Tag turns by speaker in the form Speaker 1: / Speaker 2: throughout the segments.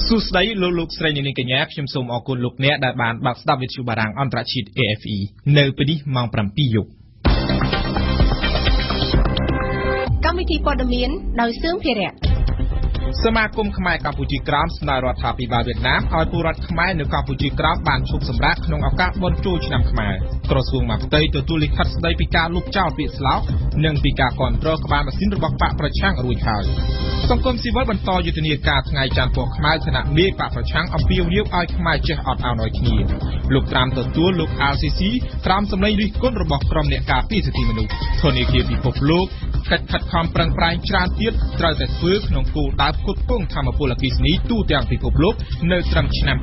Speaker 1: សុស្ដីលោកស្រីនាងកញ្ញាខ្ញុំសូមអរគុណលោកអ្នកដែលបានបើកស្ដាប់វិទ្យុបារាំងអន្តរជាតិ RFI នៅពេលនេះម៉ោង 7 យប់
Speaker 2: កម្មវិធីព័ត៌មានដោយសឿងភិរៈ
Speaker 1: សមាគមខ្មែរកម្ពុជាក្រោមស្នើរដ្ឋាភិបាលវៀតណាមឲ្យពលរដ្ឋខ្មែរនៅកម្ពុជាក្រោមបានឈប់សម្រាកក្នុងឱកាសបុណ្យចូលឆ្នាំខ្មែរក្រសួងមហាផ្ទៃទទួលលិខិតស្ដីពីការលុបចោលពាក្យស្លោកនិងពីការគាំទ្រក្បាលម៉ាស៊ីនរបស់បកប្រឆាំងរួចហើយសង្គមស៊ីវិលបន្តយុទ្ធនាការថ្ងៃច័ន្ទពណ៌ខ្មៅគណៈមេបកប្រឆាំងអំពាវនាវឲ្យខ្មែរចេះអត់ឱនឲ្យគ្នាលោកត្រាំទទួលលោក RCC ក្រោមសម្លេងរិះគន់របស់ក្រុមអ្នកការពារសិទ្ធិមនុស្សធនធានពិភពលោកកិច្ចខិតខំប្រឹងប្រែងច្រើនទៀតត្រូវតែធ្វើក្នុងគោលដៅផ្គត់ផ្គង់ធម្មពលអគ្គិសនីទូទាំងពិភពលោកនៅត្រឹមឆ្នាំ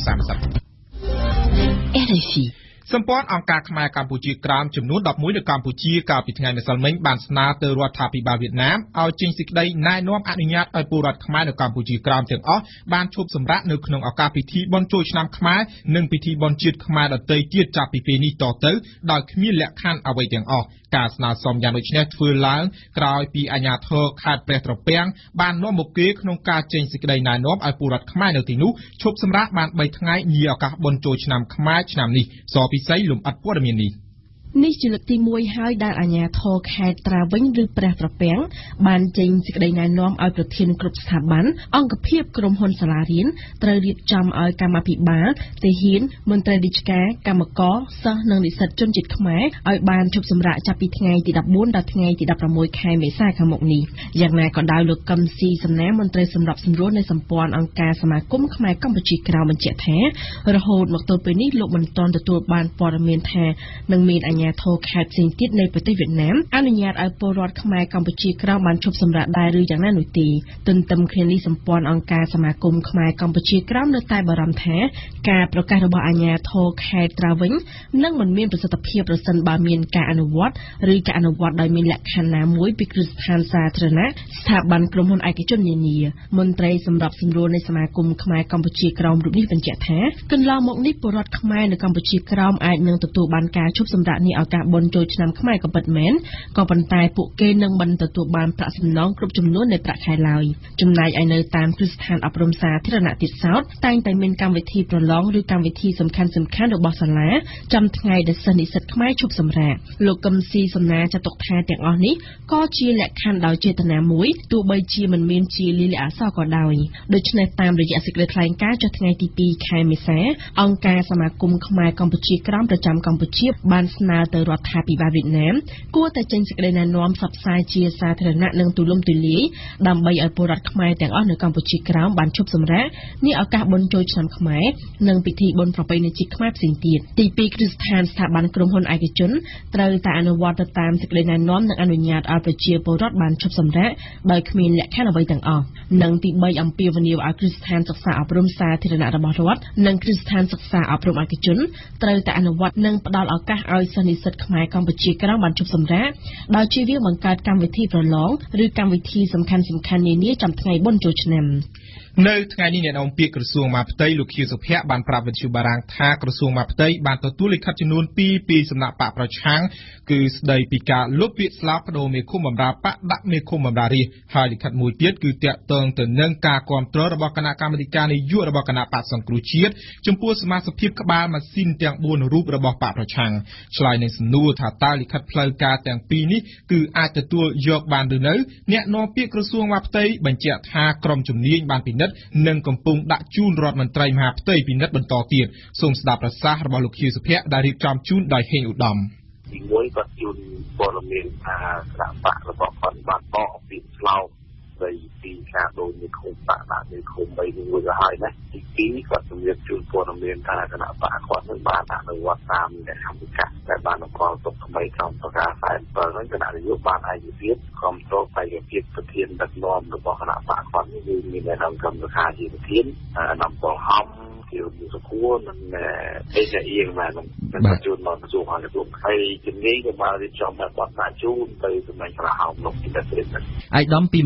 Speaker 1: 2030
Speaker 2: RFI
Speaker 1: សម្ព័ន្ធអង្គការខ្មែរកម្ពុជាក្រោមចំនួន 11 នៅកម្ពុជាកាលពីថ្ងៃម្សិលមិញបានស្នើទៅរដ្ឋាភិបាលវៀតណាមឲ្យចេញសេចក្តីណែនាំអនុញ្ញាតឲ្យពលរដ្ឋខ្មែរនៅកម្ពុជាក្រោមទាំងអស់បានឈប់សម្រាកនៅក្នុងឱកាសពិធីបុណ្យចូលឆ្នាំខ្មែរនិងពិធីបុណ្យជាតិខ្មែរដទៃទៀតចាប់ពីពេលនេះតទៅដោយគ្មានលក្ខខណ្ឌអ្វីទាំងអស់ការស្នើសុំយ៉ាងដូចនេះធ្វើឡើងក្រោយពីអាជ្ញាធរខេត្តព្រះត្រពាំងបាននាំមុខគេក្នុងការចេញសេចក្តីណែនាំឲ្យពលរដ្ឋខ្មែរនៅទីនោះឈប់សម្រាកបាន 3 ថ្ងៃនាឱកាសបុណ្យចូលឆ្នាំខ្មែរឆ្នាំនេះសពិសីលំអិតព័ត៌មាននេះ
Speaker 2: នេះជាលើកទី1ហើយដែលអាជ្ញាធរខេត្តត្រាវិញឬព្រះត្រពាំងបានចេញសេចក្តីណែនាំឲ្យប្រធានគ្រប់ស្ថាប័នអង្គភាពក្រុមហ៊ុនសាលារៀនត្រូវរៀបចំឲ្យកម្មាភិបាលទាហានមន្ត្រីរាជការកម្មករសិស្សនិងនិស្សិតជនជាតិខ្មែរឲ្យបានឈប់សម្រាកចាប់ពីថ្ងៃទី14ដល់ថ្ងៃទី16ខែមេសាខាងមុខនេះយ៉ាងណាក៏ដោយលោកកឹមស៊ីសំណាងមន្ត្រីសម្របសម្រួលនៃសម្ព័ន្ធអង្គការសមាគមខ្មែរកម្ពុជាក្រៅបញ្ជាក់ថារហូតមកទល់ពេលនេះលោកមិនទាន់ទទួលបានព័ត៌មានថានឹងមានអាជ្ញាធរខេត្តផ្សេងទៀតនៃប្រទេសវៀតណាមអនុញ្ញាតឲ្យពលរដ្ឋខ្មែរកម្ពុជាក្រោមបានឈប់សម្រាកដែរឬយ៉ាងណានោះទេទន្ទឹមគ្នានេះសម្ព័ន្ធអង្គការសមាគមខ្មែរកម្ពុជាក្រោមនៅតែបារម្ភថាការប្រកាសរបស់អាជ្ញាធរខេត្តត្រាវិញនឹងមិនមានប្រសិទ្ធភាពប្រសិនបើមានការអនុវត្តឬការអនុវត្តដោយមានលក្ខខណ្ឌណាមួយពីគ្រឹះស្ថានសាធារណៈស្ថាប័នក្រុមហ៊ុនឯកជននានាមន្ត្រីសម្របសម្រួលនៃសមាគមខ្មែរកម្ពុជាក្រោមរូបនេះបញ្ជាក់ថាកន្លងមកនេះពលរដ្ឋខ្មែរនៅកម្ពុជាក្រោមអាចនឹងទទួលបានការឈប់សម្រាកនេះឱកាសបុណ្យចូលឆ្នាំខ្មែរក៏ពិតមែនក៏ប៉ុន្តែពួកគេនឹងមិនទទួលបានប្រាក់សំណងគ្រប់ចំនួននៃប្រាក់ខែឡើយចំណែកឯនៅតាមគ្រឹះស្ថានអប់រំសាធារណៈទៀតសោតតែងតែមានកម្មវិធីប្រឡងឬកម្មវិធីសំខាន់ៗរបស់សាលាចំថ្ងៃដែលសិស្សនិស្សិតខ្មែរឈប់សម្រាកលោកកឹមស៊ីសំណាចាត់ទុកថាទាំងអស់នេះក៏ជាលក្ខខណ្ឌដោយចេតនាមួយទោះបីជាមិនមានជាលិលាអក្សរក៏ដោយដូច្នេះតាមរយៈសេចក្តីថ្លែងការណ៍ចុះថ្ងៃទី2ខែមេសាអង្គការសមាគមខ្មែរកម្ពុជាក្រោមប្រចាំកម្ពុជាបានស្នើទៅរដ្ឋាភិបាលវៀតណាមគួរតែចេញសេចក្តីណែនាំផ្សព្វផ្សាយជាសាធារណៈនិងទូលំទូលាយដើម្បីឲ្យពលរដ្ឋខ្មែរទាំងអស់នៅកម្ពុជាក្រោមបានឈប់សម្រាកនាឱកាសបុណ្យចូលឆ្នាំខ្មែរនិងពិធីបុណ្យប្រពៃណីជាតិខ្មែរផ្សេងទៀតទី2គ្រឹះស្ថានស្ថាប័នក្រុមហ៊ុនឯកជនត្រូវតែអនុវត្តទៅតាមសេចក្តីណែនាំនិងអនុញ្ញាតឲ្យប្រជាពលរដ្ឋបានឈប់សម្រាកដោយគ្មានលក្ខខណ្ឌអ្វីទាំងអស់និងទី3អំពាវនាវឲ្យគ្រឹះស្ថានសិក្សាអប់រំសាធារណៈរបស់រដ្ឋនិងគ្រឹះស្ថានសិក្សាអប់រំឯកជនត្រូវតែអនុវត្តនិងផ្ដល់ឱកាសឲ្យសិស្សនិស្សិតខ្មែរកម្ពុជាក្រោមបានឈប់សម្រាកដោយជៀសវាងបង្កើតកម្មវិធីប្រឡងឬកម្មវិធីសំខាន់ៗនានាចំថ្ងៃបុណ្យចូលឆ្នាំ
Speaker 1: នៅថ្ងៃនេះអ្នកនាំពាក្យក្រសួងមហាផ្ទៃលោកខៀវសុភ័ក្របានប្រាប់វិទ្យុបារាំងថាក្រសួងមហាផ្ទៃបានទទួលលិខិតចំនួន2ពីសំណាក់បកប្រឆាំងគឺស្ដីពីការលុបពាក្យស្លោកបដូរមេឃុំបម្រើបកដាក់មេឃុំបម្រើរាជហើយលិខិតមួយទៀតគឺតាក់ទងទៅនឹងការគាំទ្ររបស់គណៈកម្មាធិការនយោបាយរបស់គណៈបកសង្គ្រោះជាតិចំពោះសមាជិកភាពក្បាលម៉ាស៊ីនទាំង4រូបរបស់បកប្រឆាំងឆ្លើយនឹងសំណួរថាតើលិខិតផ្លូវការទាំងពីរនេះគឺអាចទទួលយកបានឬនៅអ្នកនាំពាក្យក្រសួងមហាផ្ទៃបញ្ជាក់ថាក្រុមជំនាញបានពិនិត្យនិងកំពុងដាក់ជូនរដ្ឋមន្ត្រីមហាផ្ទៃពិនិត្យបន្តទៀតសូមស្ដាប់ប្រសាសន៍របស់លោកខៀវសុភ័ក្រដែលរៀបចំជូនដោយហេងឧត្តម
Speaker 3: ទីមួយគាត់ជូនព័ត៌មានថាគណៈបករបស់គាត់បានបកពីស្លោកពីការដូរមេឃុំបកដាក់មេឃុំ3មួយទៅហើយណាទី2គាត់ជំរាបជូនព័ត៌មានថាគណៈបកគាត់នឹងបានអនុវត្តតាមលក្ខខណ្ឌវិកាសដែលបានអង្គទុកថ្មីក្នុងប្រកាស47ហ្នឹងគណៈនយោបាយបានឯកភាពគ្រប់គ្រងបរិយាភាពប្រធានដឹកនាំរបស់គណៈបកគាត់នេះគឺមានអ្នកនាំកម្មការជាប្រធាននាំពលហំជាសុខួរនិងឯកអៀងបានបញ្ជូនមកក្រសួងអន្តរជាតិហើយជំនាញក៏បានរៀបចំមកបទដាក់ជូនទៅសម្ដែងក្រហមលោកទីប្រទេស
Speaker 4: ឯកឧត្តមពីម្សិលមិញ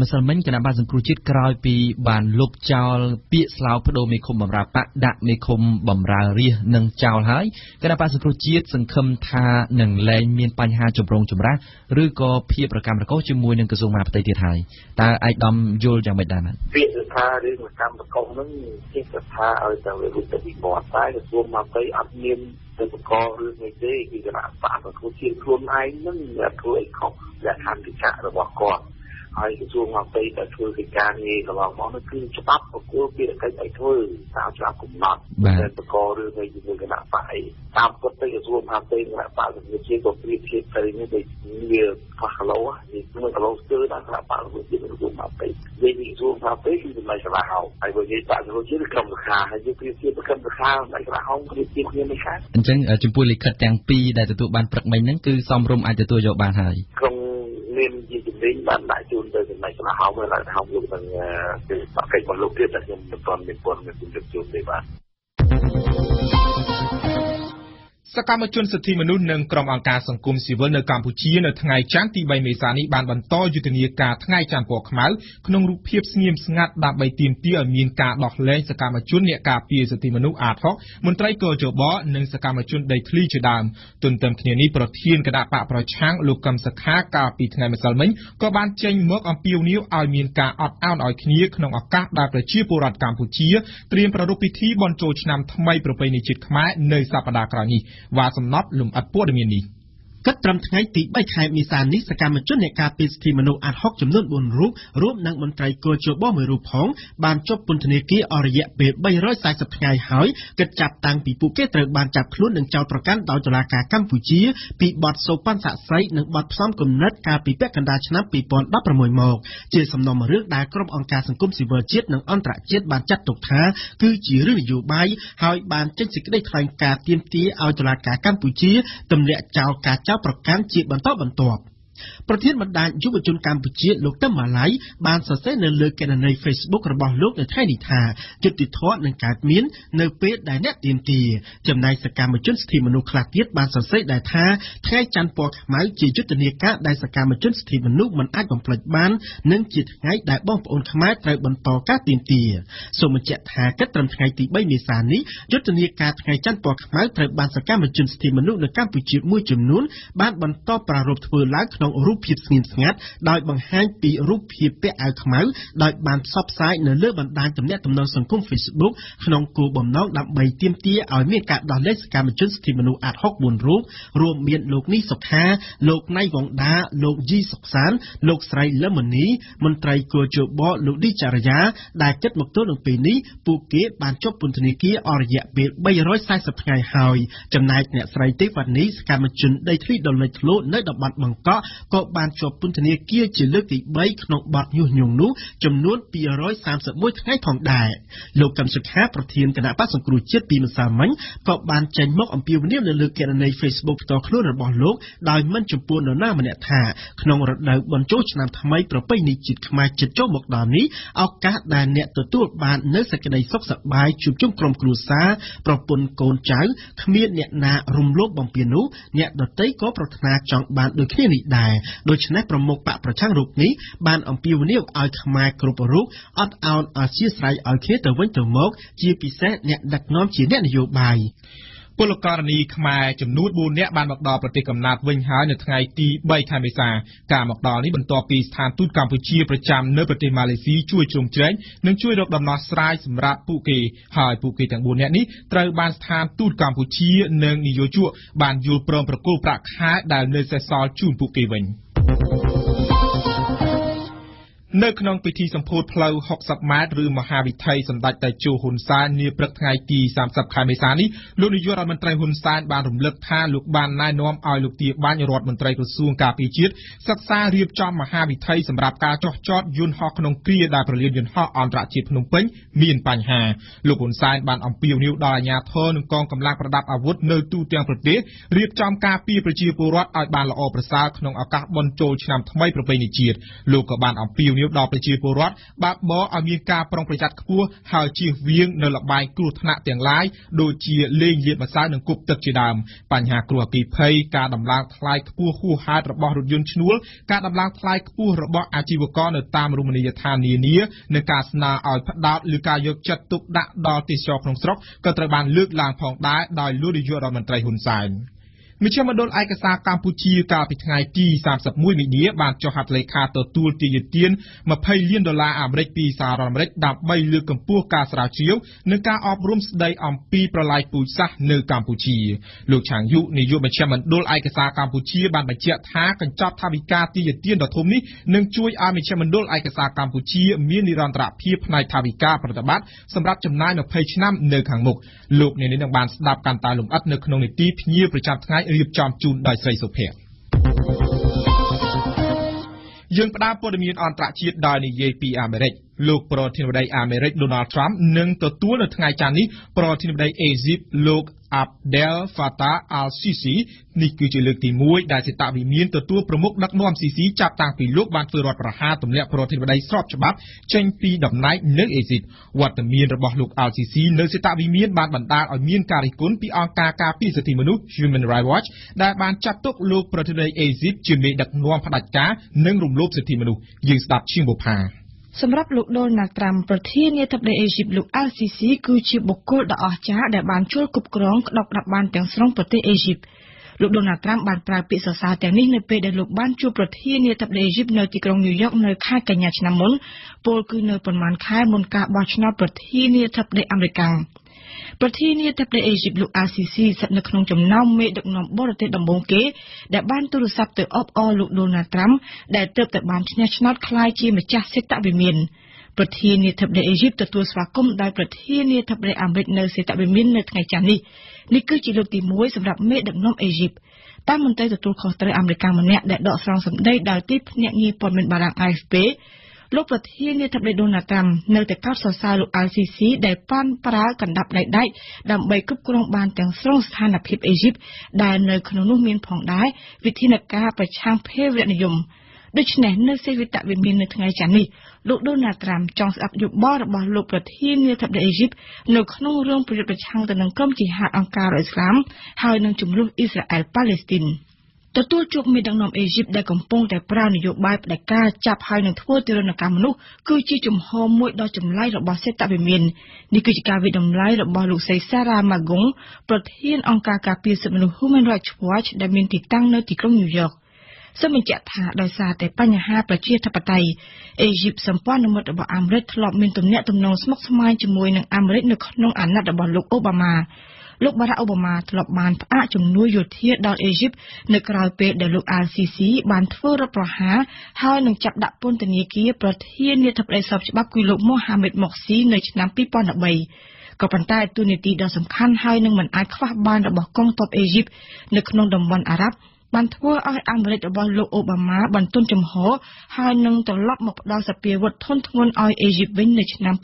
Speaker 4: គណៈបានសង្គ្រោះជាតិក្រោយពីបានលុបចោលពាក្យស្លោកបដូរមេឃុំបម្រើបកដាក់មេឃុំបម្រើរាជនឹងចោលហើយគណៈបានសង្គ្រោះជាតិសង្ឃឹមថានឹងលែងមានបញ្ហាចម្រូងចម្រាសឬក៏ភាពប្រកម្មប្រកោជាមួយនឹងក្រសួងមហាផ្ទៃទៀតហើយតើឯកឧត្តមយល់យ៉ាងម៉េចដែរបាទ
Speaker 3: ពាក្យថារឿងប្រកម្មប្រកបនឹងជាថាឲ្យតែវិទ្យាវិវត្តតែក្រសួងមហាផ្ទៃអត់មានទៅបង្ករឿងនេះទេគឺគណៈបកសង្គ្រោះជាតិខ្លួនឯងនឹងធ្វើឲ្យខុសលក្ខខណ្ឌកិច្ចរបស់គាត់ហើយក្រសួងមហាផ្ទៃតែធ្វើកិច្ចការងារកន្លងមកនោះគឺច្បាប់ប្រគល់ពាក្យកិច្ចឲ្យធ្វើតាមច្បាប់កំណត់តែបង្ករឿងនេះជាមួយគណៈបកតាមពិតទៅក្រសួងមហាផ្ទៃគណៈបកសង្គ្រោះជាតិក៏ប្រៀបធៀបទៅនេះដូចវាខ្លះគីឡូនេះគីឡូស្ទើរដល់គណៈបកសង្គ្រោះជាតិក្រសួងមហាផ្ទៃនិយាយពីក្រសួងមហាផ្ទៃគឺសម្ដេចកន្លះហោហើយបើនិយាយបកសង្គ្រោះជាតិគឺក្រុមប្រខាហើយយើងប្រៀបធៀបទៅក្រុមប្រខាសម្ដេចកន្លះហោប្រៀបធៀបគ្នាមិនខាន
Speaker 4: អញ្ចឹងចំពោះលិខិតទាំងពីរដែលទទួលបានព្រឹកមិញហ្នឹងគឺសមរម្យអាចទទួលយកបានហើយ
Speaker 3: ក្នុងមានជាជំនាញបានដាក់ជូនទៅសម្ដេចកន្លះហោហើយឡើងហោលោកនឹងគឺបកកិច្ចរបស់លោកទៀតតែខ្ញុំមិនទាន់មានព័ត៌មានជំរាបជូនទេបាទ
Speaker 1: សកម្មជនសិទ្ធិមនុស្សនិងក្រុមអង្គការសង្គមស៊ីវិលនៅកម្ពុជានៅថ្ងៃច័ន្ទទី3មេសានេះបានបន្តយុទ្ធនាការថ្ងៃច័ន្ទពណ៌ខ្មៅក្នុងរូបភាពស្ងៀមស្ងាត់ដើម្បីទាមទារឲ្យមានការដោះលែងសកម្មជនអ្នកការពារសិទ្ធិមនុស្សអាត6មន្ត្រីកោជបនិងសកម្មជនដីធ្លីជាដើមទន្ទឹមគ្នានេះប្រធានគណៈបកប្រឆាំងលោកកឹមសុខាកាលពីថ្ងៃម្សិលមិញក៏បានចេញមកអំពាវនាវឲ្យមានការអត់ឱនឲ្យគ្នាក្នុងឱកាសដែលប្រជាពលរដ្ឋកម្ពុជាត្រៀមប្រារព្ធពិធីបុណ្យចូលឆ្នាំថ្មីប្រពៃណីជាតិខ្មែរនៅសប្តាហ៍ក្រោយនេះវ៉ាសំណត់លំអិតព័ត៌មាននេះ
Speaker 5: គិតត្រឹមថ្ងៃទី3ខែមេសានេះសកម្មជនអ្នកការពារសិទ្ធិមនុស្សអាត6ចំនួន4រូបរួមនឹងមន្ត្រីគយជបមួយរូបផងបានជាប់ពន្ធនាគារអស់រយៈពេល340ថ្ងៃហើយគិតចាប់តាំងពីពួកគេត្រូវបានចាប់ខ្លួននិងចោទប្រកាន់ដោយតុលាការកម្ពុជាពីបទសូប៉ាន់សាក់សីនិងបទផ្សំគំនិតកាលពីពាក់កណ្ដាលឆ្នាំ2016មកជាសំណុំរឿងដែលក្រុមអង្គការសង្គមស៊ីវិលជាតិនិងអន្តរជាតិបានចាត់ទុកថាគឺជារឿងនយោបាយហើយបានចេញសេចក្តីថ្លែងការណ៍ទាមទារឲ្យតុលាការកម្ពុជាទម្លាក់ចោលការប្រកាន់ជាបន្តបន្ទាប់ប្រធានបណ្ដាញយុវជនកម្ពុជាលោកតឹមម៉ាឡៃបានសរសេរនៅលើគណនី Facebook របស់លោកនៅថ្ងៃនេះថាយុត្តិធម៌នឹងកើតមាននៅពេលដែលអ្នកទាមទារចំណែកសកម្មជនសិទ្ធិមនុស្សខ្លះទៀតបានសរសេរដែរថាថ្ងៃច័ន្ទពណ៌ខ្មៅជាយុទ្ធនាការដែលសកម្មជនសិទ្ធិមនុស្សមិនអាចបំភ្លេចបាននិងជាថ្ងៃដែលបងប្អូនខ្មែរត្រូវបន្តការទាមទារសូមបញ្ជាក់ថាគិតត្រឹមថ្ងៃទី3មេសានេះយុទ្ធនាការថ្ងៃច័ន្ទពណ៌ខ្មៅត្រូវបានសកម្មជនសិទ្ធិមនុស្សនៅកម្ពុជាមួយចំនួនបានបន្តប្រារព្ធធ្វើឡើងក្នុងរូបភាពស្ងៀមស្ងាត់ដោយបង្ហាញពីរូបភាពពាក់អាវខ្មៅដោយបានផ្សព្វផ្សាយនៅលើបណ្ដាញទំនាក់ទំនងសង្គម Facebook ក្នុងគោលបំណងដើម្បីទាមទារឲ្យមានការដោះលែងសកម្មជនសិទ្ធិមនុស្សអាត6 4រូបរួមមានលោកនីសុខាលោកណៃវងដាលោកយីសុកសានលោកស្រីលឹមមនីមន្ត្រីគយជបលោកឌីចរិយាដែលគិតមកទល់នឹងពេលនេះពួកគេបានជាប់ពន្ធនាគារអស់រយៈពេល340ថ្ងៃហើយចំណែកអ្នកស្រីទេវនីសកម្មជនដីធ្លីដ៏លេចធ្លោនៅតំបន់បង្កក់ក៏បានជាប់ពន្ធនាគារជាលើកទី3ក្នុងបទញុះញង់នោះចំនួន231ថ្ងៃផងដែរលោកកឹមសុខាប្រធានគណៈបក្សសង្គ្រោះជាតិពីម្សិលមិញក៏បានចេញមកអំពាវនាវនៅលើគណនី Facebook ផ្ទាល់ខ្លួនរបស់លោកដោយមិនចំពោះនរណាម្នាក់ថាក្នុងរដូវបុណ្យចូលឆ្នាំថ្មីប្រពៃណីជាតិខ្មែរជិតចូលមកដល់នេះឱកាសដែលអ្នកទទួលបាននូវសេចក្តីសុខសប្បាយជួបជុំក្រុមគ្រួសារប្រពន្ធកូនចៅគ្មានអ្នកណារំលោភបំពាននោះអ្នកដទៃក៏ប្រាថ្នាចង់បានដូចគ្នានេះដែរដូច្នេះប្រមុខបកប្រឆាំងរូបនេះបានអំពាវនាវឲ្យខ្មែរគ្រប់រូបអត់ឱនអធ្យាស្រ័យឲ្យគ្នាទៅវិញទៅមកជាពិសេសអ្នកដឹកនាំជាអ្នកនយោបាយ
Speaker 1: ពលករនីខ្មែរចំនួន4នាក់បានមកដល់ប្រទេសកំណើតវិញហើយនៅថ្ងៃទី3ខែមេសាការមកដល់នេះបន្ទាប់ពីស្ថានទូតកម្ពុជាប្រចាំនៅប្រទេសម៉ាឡេស៊ីជួយជ្រោមជ្រែងនិងជួយរកដំណោះស្រាយសម្រាប់ពួកគេហើយពួកគេទាំង4នាក់នេះត្រូវបានស្ថានទូតកម្ពុជានិងនយោជកបានយល់ព្រមប្រគល់ប្រាក់ខែដែលនៅសេសសល់ជូនពួកគេវិញនៅក្នុងពិធីសម្ពោធផ្លូវ60ម៉ែត្រឬមហាវិថីសម្ដេចតេជោហ៊ុនសែននាព្រឹកថ្ងៃទី30ខែមេសានេះលោកនាយករដ្ឋមន្ត្រីហ៊ុនសែនបានរំលឹកថាលោកបានណែនាំឲ្យលោកទាបាញ់រដ្ឋមន្ត្រីក្រសួងការពារជាតិសិក្សារៀបចំមហាវិថីសម្រាប់ការចុះចតយន្តហោះក្នុងគ្រាដែលប្រលានយន្តហោះអន្តរជាតិភ្នំពេញមានបញ្ហាលោកហ៊ុនសែនបានអំពាវនាវដល់អាជ្ញាធរនិងកងកម្លាំងប្រដាប់អាវុធនៅទូទាំងប្រទេសរៀបចំការពារប្រជាពលរដ្ឋឲ្យបានល្អប្រសើរក្នុងឱកាសបុណ្យចូលឆ្នាំថ្មីប្រពៃណីជាតិលោកក៏បានអំពាវនាវយោបដល់ប្រជាពលរដ្ឋបើកបរឲ្យមានការប្រុងប្រយ័ត្នខ្ពស់ហើយជៀសវាងនៅលបែងគ្រោះថ្នាក់ទាំងឡាយដូចជាលេងលាបម្សៅនិងគប់ទឹកជាដើមបញ្ហាគ្រោះអគ្គិភ័យការដំឡើងថ្លៃខ្ពស់ហួសហេតុរបស់រថយន្តឈ្នួលការដំឡើងថ្លៃខ្ពស់របស់អាជីវករនៅតាមរមណីយដ្ឋាននានានិងការស្នើឲ្យផ្ដោតលើការយកចិត្តទុកដាក់ដល់ទេសចរក្នុងស្រុកក៏ត្រូវបានលើកឡើងផងដែរដោយលោកនាយករដ្ឋមន្ត្រីហ៊ុនសែនមជ្ឈមណ្ឌលឯកសារកម្ពុជាកាលពីថ្ងៃទី31មីនាបានចុះហត្ថលេខាទទួលទាយទាន$20 លានអាមេរិកពីសហរដ្ឋអាមេរិកដើម្បីលើកកម្ពស់ការស្រាវជ្រាវនិងការអប់រំស្ដីអំពីប្រឡាយពូជសាសន៍នៅកម្ពុជាលោកឆាងយុនាយកមជ្ឈមណ្ឌលឯកសារកម្ពុជាបានបញ្ជាក់ថាកញ្ចប់ថវិកាទាយទានដ៏ធំនេះនឹងជួយឲ្យមជ្ឈមណ្ឌលឯកសារកម្ពុជាមាននិរន្តរភាពផ្នែកថវិកាប្រតិបត្តិសម្រាប់ចំណាយ20ឆ្នាំនៅខាងមុខលោកអ្នកនាងបានស្ដាប់កាន់តែលម្អិតនៅក្នុងនីតិភ្ញាប្រចាំថ្ងៃរៀបចំជូនដោយស្រីសុភ័ក្រយើងផ្ដើមព័ត៌មានអន្តរជាតិដោយនិយាយពីអាមេរិកលោកប្រធានាធិបតីអាមេរិក Donald Trump នឹងទទួលនៅថ្ងៃច័ន្ទនេះប្រធានាធិបតីអេស៊ីបលោក Abdel Fattah al-Sisi នេះគឺជាលើកទី1ដែលសេតវិមានទទួលប្រមុខដឹកនាំ Sisi ចាប់តាំងពីលោកបានធ្វើរដ្ឋប្រហារទម្លាក់ប្រធានាធិបតីស្របច្បាប់ចេញពីតំណែងនៅអេស៊ីបវត្តមានរបស់លោក al-Sisi នៅសេតវិមានបានបណ្ដាលឲ្យមានការរិះគន់ពីអង្គការការពារសិទ្ធិមនុស្ស Human Rights Watch ដែលបានចាត់ទុកលោកប្រធានាធិបតីអេស៊ីបជាមេដឹកនាំផ្ដាច់ការនិងរំលោភសិទ្ធិមនុស្សយើងស្ដាប់ឈៀងបុផា
Speaker 6: សម្រាប់លោកដូណាល់ត្រាំប្រធានាធិបតីអេស៊ីបលោកអាល់ស៊ីស៊ីគឺជាបុគ្គលដ៏អស្ចារ្យដែលបានជួយគ្រប់គ្រងក្តាប់ក្តាប់បានទាំងស្រុងប្រទេសអេស៊ីបលោកដូណាល់ត្រាំបានប្រើពាក្យសរសើរទាំងនេះនៅពេលដែលលោកបានជួបប្រធានាធិបតីអេស៊ីបនៅទីក្រុងញូវយ៉កនៅខែកញ្ញាឆ្នាំមុនពលគឺនៅប៉ុន្មានខែមុនការបោះឆ្នោតប្រធានាធិបតីអាមេរិកប្រធានាធិបតីអេស៊ីបលោកអាស៊ីស៊ីស្ថិតនៅក្នុងចំណោមមេដឹកនាំបរទេសដំបូងគេដែលបានទូរស័ព្ទទៅអបអរលោកដូណាល់ត្រាំដែលទើបតែបានឈ្នះឆ្នោតក្លាយជាម្ចាស់សេតវិមានប្រធានាធិបតីអេស៊ីបទទួលស្វាគមន៍ដោយប្រធានាធិបតីអាមេរិកនៅសេតវិមាននៅថ្ងៃច័ន្ទនេះគឺជាលើកទី1សម្រាប់មេដឹកនាំអេស៊ីបតាមមន្ត្រីទទួលខុសត្រូវអាមេរិកម្នាក់ដែលដកស្រង់សម្ដីដោយទីភ្នាក់ងារព័ត៌មានបារាំង RFIលោកប្រធានាធិបតីដូណាល់ត្រាំនៅតែកោតសរសើរលោក RCC ដែលបានប្រើកណ្ដាប់ដៃដែកដើម្បីគ្រប់គ្រងបានទាំងស្រុងស្ថានភាពអេស៊ីបដែលនៅក្នុងនោះមានផងដែរវិធានការប្រឆាំងភេរវនិយមដូច្នេះនៅសេវិតវិមាននៅថ្ងៃច័ន្ទនេះលោកដូណាល់ត្រាំចង់ស្ដាប់យោបល់របស់លោកប្រធានាធិបតីអេស៊ីបនៅក្នុងរឿងប្រយុទ្ធប្រឆាំងទៅនឹងក្រុមជីហាតអង្គការអ៊ីស្លាមហើយនឹងជំនួសអ៊ីស្រាអែលប៉ាឡេស្ទីនទទួលជួបមេដឹកនាំអេស៊ីបដែលកំពុងតែប្រើនយោបាយផ្ដាច់ការចាប់ហើយនឹងធ្វើទារុណកម្មមនុស្សគឺជាជំហរមួយដ៏ចម្លែករបស់សេតវិមាននេះគឺជាការវិតម្លៃរបស់លោកស្រីសារ៉ាម៉ាហ្គុងប្រធានអង្គការការពារសិទ្ធិមនុស្ស Human Rights Watch ដែលមានទីតាំងនៅទីក្រុងញូវយ៉កសូមបញ្ជាក់ថាដោយសារតែបញ្ហាប្រជាធិបតេយ្យអេស៊ីបសម្ព័ន្ធមិត្តរបស់អាមេរិកធ្លាប់មានទំនាក់ទំនងស្មុគស្មាញជាមួយនឹងអាមេរិកនៅក្នុងអាណត្តិរបស់លោកអូបាម៉ាលោកបារ៉ាក់អូបាម៉ាធ្លាប់បានផ្អាកជំនួយយោធាដល់អេស៊ីបនៅក្រៅពេលដែលលោក RCC បានធ្វើរដ្ឋប្រហារហើយនឹងចាប់ដាក់ពន្ធនាគារប្រធានាធិបតីស្របច្បាប់គឺលោកម៉ូហាម៉េតម៉ុកស៊ីនៅឆ្នាំ2013ក៏ប៉ុន្តែទូនីតិដ៏សំខាន់ហើយនឹងមិនអាចខ្វះបានរបស់កងទ័ពអេស៊ីបនៅក្នុងតំបន់អារ៉ាប់បានធ្វើឲ្យអាមេរិករបស់លោកអូបាម៉ាបន្ទន់ចំហហើយនឹងត្រឡប់មកផ្ដល់សភាវុធធនធ្ងន់ឲ្យអេស៊ីបវិញនៅឆ្នាំ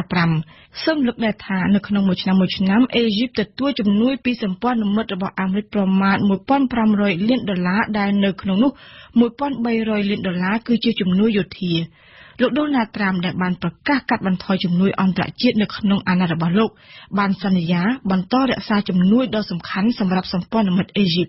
Speaker 6: 2015សូមលើកដែរថានៅក្នុងមួយឆ្នាំអេស៊ីបទទួលជំនួយពីសម្ព័ន្ធមិត្តរបស់អាមេរិកប្រមាណ$1,500 លានដែលនៅក្នុងនោះ$1,300 លានគឺជាជំនួយយោធាលោកដូណាល់ត្រាំដែលបានប្រកាសកាត់បន្ថយជំនួយអន្តរជាតិនៅក្នុងអាណត្តិរបស់លោកបានសន្យាបន្តរក្សាជំនួយដ៏សំខាន់សម្រាប់សម្ព័ន្ធមិត្តអេស៊ីប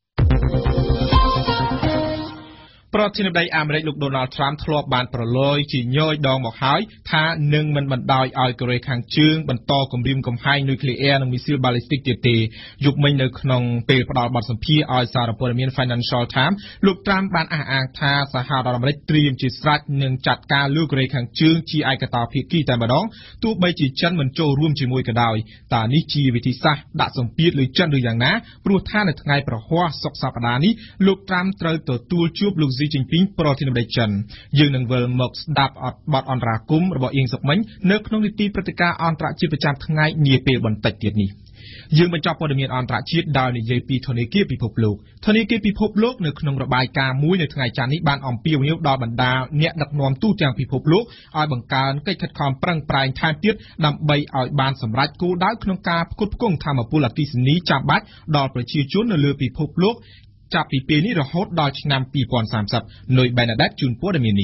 Speaker 1: ប្រធានាធិបតីអាមេរិកលោកដូណាល់ត្រាំធ្លាប់បានប្រឡយជាញយដងមកហើយថានឹងមិនបណ្ដោយឲ្យកូរ៉េខាងជើងបន្តគម្រាមកំហែងនុយក្លេអ៊ែរនិងមីស៊ីលបាឡីស្ទិកទៀតទេយប់មិញនៅក្នុងពេលផ្ដល់បទសម្ភាសន៍ឲ្យសារព័ត៌មាន Financial Times លោកត្រាំបានអះអាងថាសហរដ្ឋអាមេរិកត្រៀមជាស្រេចនឹងចាត់ការលើកូរ៉េខាងជើងជាឯកតាភាគីតែម្ដងទោះបីជាចិនមិនចូលរួមជាមួយក៏ដោយតើនេះជាវិធីសាស្ត្រដាក់សម្ពាធលើចិនឬយ៉ាងណាព្រោះថានៅថ្ងៃប្រហ័សសុក្រសប្តាហ៍នេះលោកត្រាំត្រូវទទួលជួបលោកជីជីងពីងប្រធានាធិបតីចិនយើងនឹងវិលមកស្ដាប់បទអន្តរាគមន៍របស់អៀងសុកមិញនៅក្នុងនីតិព្រឹត្តិការណ៍អន្តរជាតិប្រចាំថ្ងៃនាពេលបន្តិចទៀតនេះយើងបញ្ចប់ព័ត៌មានអន្តរជាតិដោយនិយាយពីធនាគារពិភពលោកធនាគារពិភពលោកនៅក្នុងរបាយការណ៍មួយនៅថ្ងៃច័ន្ទនេះបានអំពាវនាវដល់បណ្ដាអ្នកដឹកនាំទូទាំងពិភពលោកឲ្យបង្កើនកិច្ចខិតខំប្រឹងប្រែងថែមទៀតដើម្បីឲ្យបានសម្រេចគោលដៅក្នុងការផ្គត់ផ្គង់ថាមពលអគ្គិសនីចាំបាច់ដល់ប្រជាជននៅលើពិភពលោកចាប់ពីពេលនេះរហូតដល់ឆ្នាំ2030នុយបែណាដេតជូនព័ត៌មាននេះ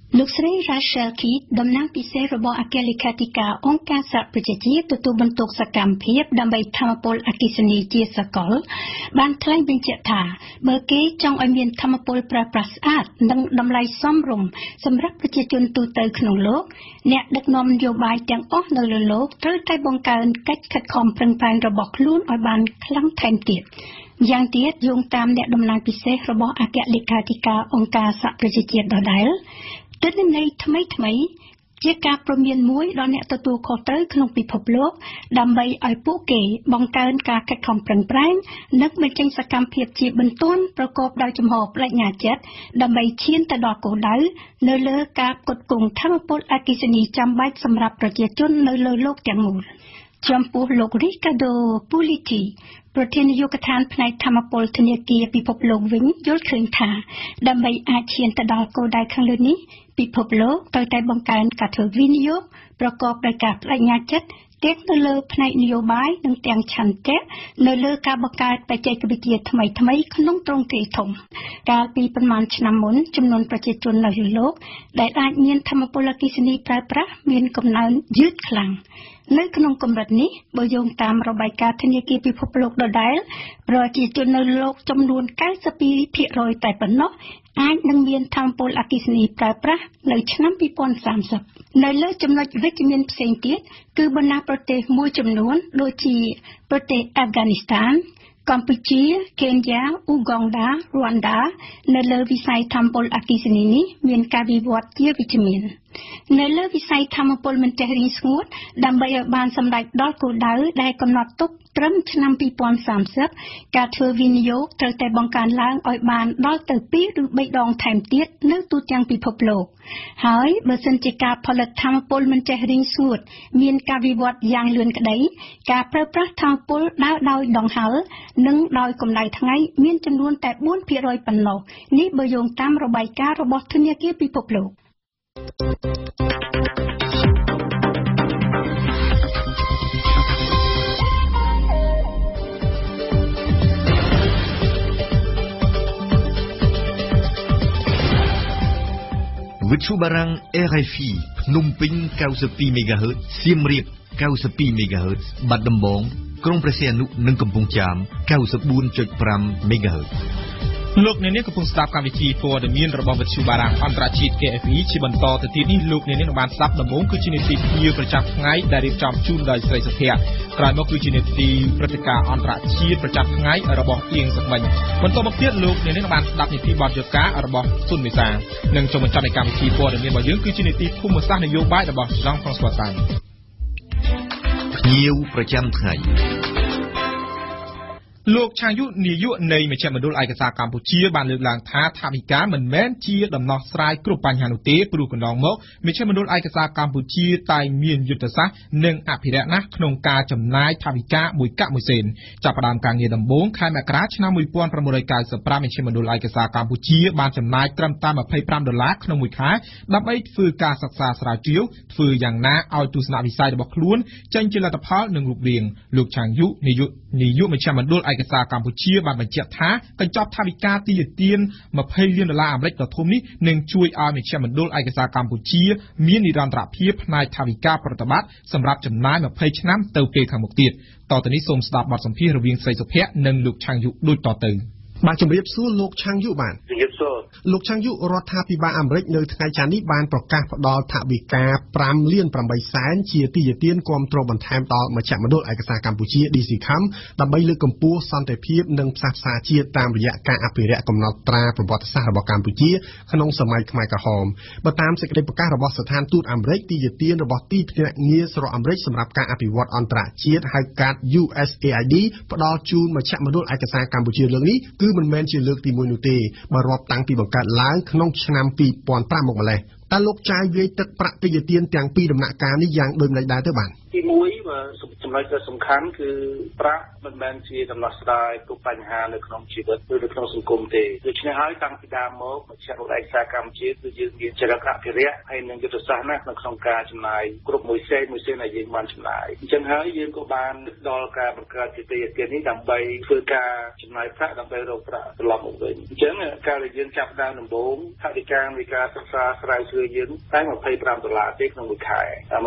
Speaker 7: លោកស្រី Rachel Keat តំណាងពិសេសរបស់អគ្គលេខាធិការអង្គការសហប្រជាជាតិទទួលបន្ទុកសកម្មភាពដើម្បីធម្មពលអគ្គិសនីជាសកលបានថ្លែងបញ្ជាក់ថាបើគេចង់ឲ្យមានធម្មពលប្រើប្រាស់ស្អាតនិងតម្លៃសមរម្យសម្រាប់ប្រជាជនទូទៅក្នុងលោកអ្នកដឹកនាំនយោបាយទាំងអស់នៅលើលោកត្រូវតែបង្កើនកិច្ចខិតខំប្រឹងប្រែងរបស់ខ្លួនឲ្យបានខ្លាំងថែមទៀតយ៉ាងទៀតយោងតាមអ្នកតំណាងពិសេសរបស់អគ្គលេខាធិការអង្គការសហប្រជាជាតិដដែលទិន្នន័យថ្មីជាការព្រមានមួយដល់អ្នកទទួលខុសត្រូវក្នុងពិភពលោកដើម្បីឲ្យពួកគេបង្កើនការខិតខំប្រឹងប្រែងនិងបញ្ចេញសកម្មភាពជាបន្ទាន់ប្រកបដោយជំហរបដិញ្ញាចិត្តដើម្បីឈានទៅដល់គោលដៅនៅលើការផ្គត់ផ្គង់ថាមពលអគ្គិសនីចាំបាច់សម្រាប់ប្រជាជននៅលើលោកទាំងមូលចំពោះលោក Ricardo Pulitti ប្រធាននាយកដ្ឋានផ្នែកធម្មពលធនាគារពិភពលោកវិញយល់ឃើញថាដើម្បីអាចឈានទៅដល់គោលដៅខាងលើនេះពិភពលោកត្រូវតែបង្កើនការធ្វើវិនិយោគប្រកបដោយការបដិញ្ញាចិត្តទាំងនៅលើផ្នែកនយោបាយនិងទាំងឆន្ទៈនៅលើការបង្កើតបច្ចេកវិទ្យាថ្មីៗក្នុងទ្រង់ទ្រាយធំកាលពីប្រមាណឆ្នាំមុនចំនួនប្រជាជននៅលើលោកដែលអាចមានធម្មពលអគ្គិសនីប្រើប្រាស់មានកំណើនយឺតខ្លាំងនៅក្នុងកម្រិតនេះបើយោងតាមរបាយការណ៍ធនាគារពិភពលោកដដែលប្រជាជននៅលោកចំនួន 92% តែប៉ុណ្ណោះអាចនឹងមានធម្មពលអគ្គិសនីប្រើប្រាស់នៅឆ្នាំ2030នៅលើចំណុចវិជ្ជមានផ្សេងទៀតគឺបណ្ដាប្រទេសមួយចំនួនដូចជាប្រទេសអាហ្វហ្គានីស្ថានកម្ពុជា កេនយ៉ា អ៊ូហ្គងដា រ៉ូវ៉ាន់ដានៅលើវិស័យធម្មពលអគ្គិសនីនេះមានការវិវត្តជាវិជ្ជមាននៅលើវិស័យធម្មពលមិនចេះរីងស្ងួតដើម្បីឲ្យបានសម្រេចដល់គោលដៅដែលកំណត់ទុកត្រឹមឆ្នាំ2030ការធ្វើវិនិយោគត្រូវតែបង្កើនឡើងឲ្យបានដល់ទៅ2ឬ3ដងថែមទៀតនៅទូទាំងពិភពលោកហើយបើសិនជាការផលិតធម្មពលមិនចេះរីងស្ងួតមានការវិវត្តយ៉ាងលឿនក្តីការប្រើប្រាស់ធម្មពលដើរដោយដង្ហែលនិងដោយកម្ដៅថ្ងៃមានចំនួនតែ 4% ប៉ុណ្ណោះនេះបើយោងតាមរបាយការណ៍របស់ធនាគារពិភពលោក
Speaker 8: វិទ្យុបារាំង RFI ភ្នំពេញ 92 MHz សៀមរាប 92 MHz បាត់ដំបងក្រុងព្រះសីហនុនិងកំពង់ចាម 94.5 MHz
Speaker 1: លោកអ្នកនាងកំពុងស្ដាប់កម្មវិធីព័ត៌មានរបស់វិទ្យុបារាំងអន្តរជាតិ RFI ជាបន្តទៅទៀតនេះលោកអ្នកនាងនឹងបានស្ដាប់ដំបូងគឺជានីតិភាប្រចាំថ្ងៃដែលរៀបចំជូនដោយស្រីសុភ័ក្រក្រោយមកគឺជានីតិព្រឹត្តិការណ៍អន្តរជាតិប្រចាំថ្ងៃរបស់អៀងសក្មិញបន្តមកទៀតលោកអ្នកនាងនឹងបានស្ដាប់នីតិបទយការបស់សុនមេសានិងចូលបញ្ចប់នៃកម្មវិធីព័ត៌មានរបស់យើងគឺជានីតិភូមិសាស្ត្រនយោបាយរបស់ចង់ផងស្វាសាន
Speaker 8: ភ្ញៀវប្រចាំថ្ងៃ
Speaker 1: លោកឆាងយុនាយកនៃមជ្ឈមណ្ឌលឯកសារកម្ពុជាបានលើកឡើងថាថវិកាមិនមែនជាដំណោះស្រាយគ្រប់បញ្ហានោះទេព្រោះកន្លងមកមជ្ឈមណ្ឌលឯកសារកម្ពុជាតែមានយុទ្ធសាស្ត្រនិងអភិរក្សណាស់ក្នុងការចំណាយថវិកាមួយកាក់មួយសេនចាប់ផ្ដើមការងារដំបូងខែមករាឆ្នាំ1995មជ្ឈមណ្ឌលឯកសារកម្ពុជាបានចំណាយត្រឹមតែ$25ក្នុងមួយខែដើម្បីធ្វើការសិក្សាស្រាវជ្រាវធ្វើយ៉ាងណាឲ្យទស្សនវិស័យរបស់ខ្លួនចេញជាលទ្ធផលនិងរូបរាងលោកឆាងយុនាយកមជ្ឈមណ្ឌលឯកសារកម្ពុជាបានបញ្ជាក់ថាកញ្ចប់ថវិកាទីលាន$20លានអាមេរិកដ៏ធំនេះនឹងជួយឲ្យមជ្ឈមណ្ឌលឯកសារកម្ពុជាមាននិរន្តរភាពផ្នែកថវិកាប្រតិបត្តិសម្រាប់ចំណាយ20ឆ្នាំទៅពេលខាងមុខទៀតតទៅនេះសូមស្ដាប់បទសម្ភាសន៍រវាងស្រីសុភ័ក្រនិងលោកឆាងយុដូចតទៅ
Speaker 5: បាទជំរាបសួរលោកឆាងយុបាទ
Speaker 3: ជំរាបសួរ
Speaker 5: លោកឆាងយុរដ្ឋាភិបាលអាមេរិកនៅថ្ងៃច័ន្ទនេះបានប្រកាសផ្ដល់ថវិកា$5.8 លានជាទីយាទានគាំទ្របន្ថែមដល់មជ្ឈមណ្ឌលឯកសារកម្ពុជា DCCAM ដើម្បីលើកកម្ពស់សន្តិភាពនិងផ្សះផ្សាជាតិតាមរយៈការអភិរក្សកំណត់ត្រាប្រវត្តិសាស្ត្ររបស់កម្ពុជាក្នុងសម័យខ្មែរក្រហមបើតាមសេចក្តីប្រកាសរបស់ស្ថានទូតអាមេរិកទីយាទានរបស់ទីភ្នាក់ងារស្រកអាមេរិកសម្រាប់ការអភិវឌ្ឍអន្តរជាតិហៅកាត់ USAID ផ្ដល់ជូនមជ្ឈមណ្ឌលឯកសារកម្ពុជាលើកនេះគឺមិនមែនជាលើកទី1នោះទេបើរាប់តាំងពីបង្កើតឡើងក្នុងឆ្នាំ2005មកម្លេះតើលោកចាយវាយទឹកប្រាក់ទីយាទានទាំងពីរដំណាក់កាលនេះយ៉ាងដូចម្តេចដែរទៅបាទ
Speaker 3: ទី1បើចំណុចដ៏សំខាន់គឺប្រាក់មិនមែនជាដំណោះស្រាយគ្រប់បញ្ហានៅក្នុងជីវិតឬនៅក្នុងសង្គមទេដូច្នេះហើយតាំងពីដើមមកមជ្ឈមណ្ឌលឯកសារកម្ពុជាគឺយើងមានចរិតអភិរក្សហើយនឹងយុទ្ធសាស្ត្រណាស់នៅក្នុងការចំណាយគ្រប់មួយសេនដែលយើងបានចំណាយអញ្ចឹងហើយយើងក៏បានដល់ការបង្កើតជាទីទាននេះដើម្បីធ្វើការចំណាយប្រាក់ដើម្បីរកប្រាក់ត្រឡប់មកវិញអញ្ចឹងការដែលយើងចាប់ដើមដំបូងថវិកានៃការសិក្សាស្រាវជ្រាវយើងតែ$25ទេក្នុងមួយខែ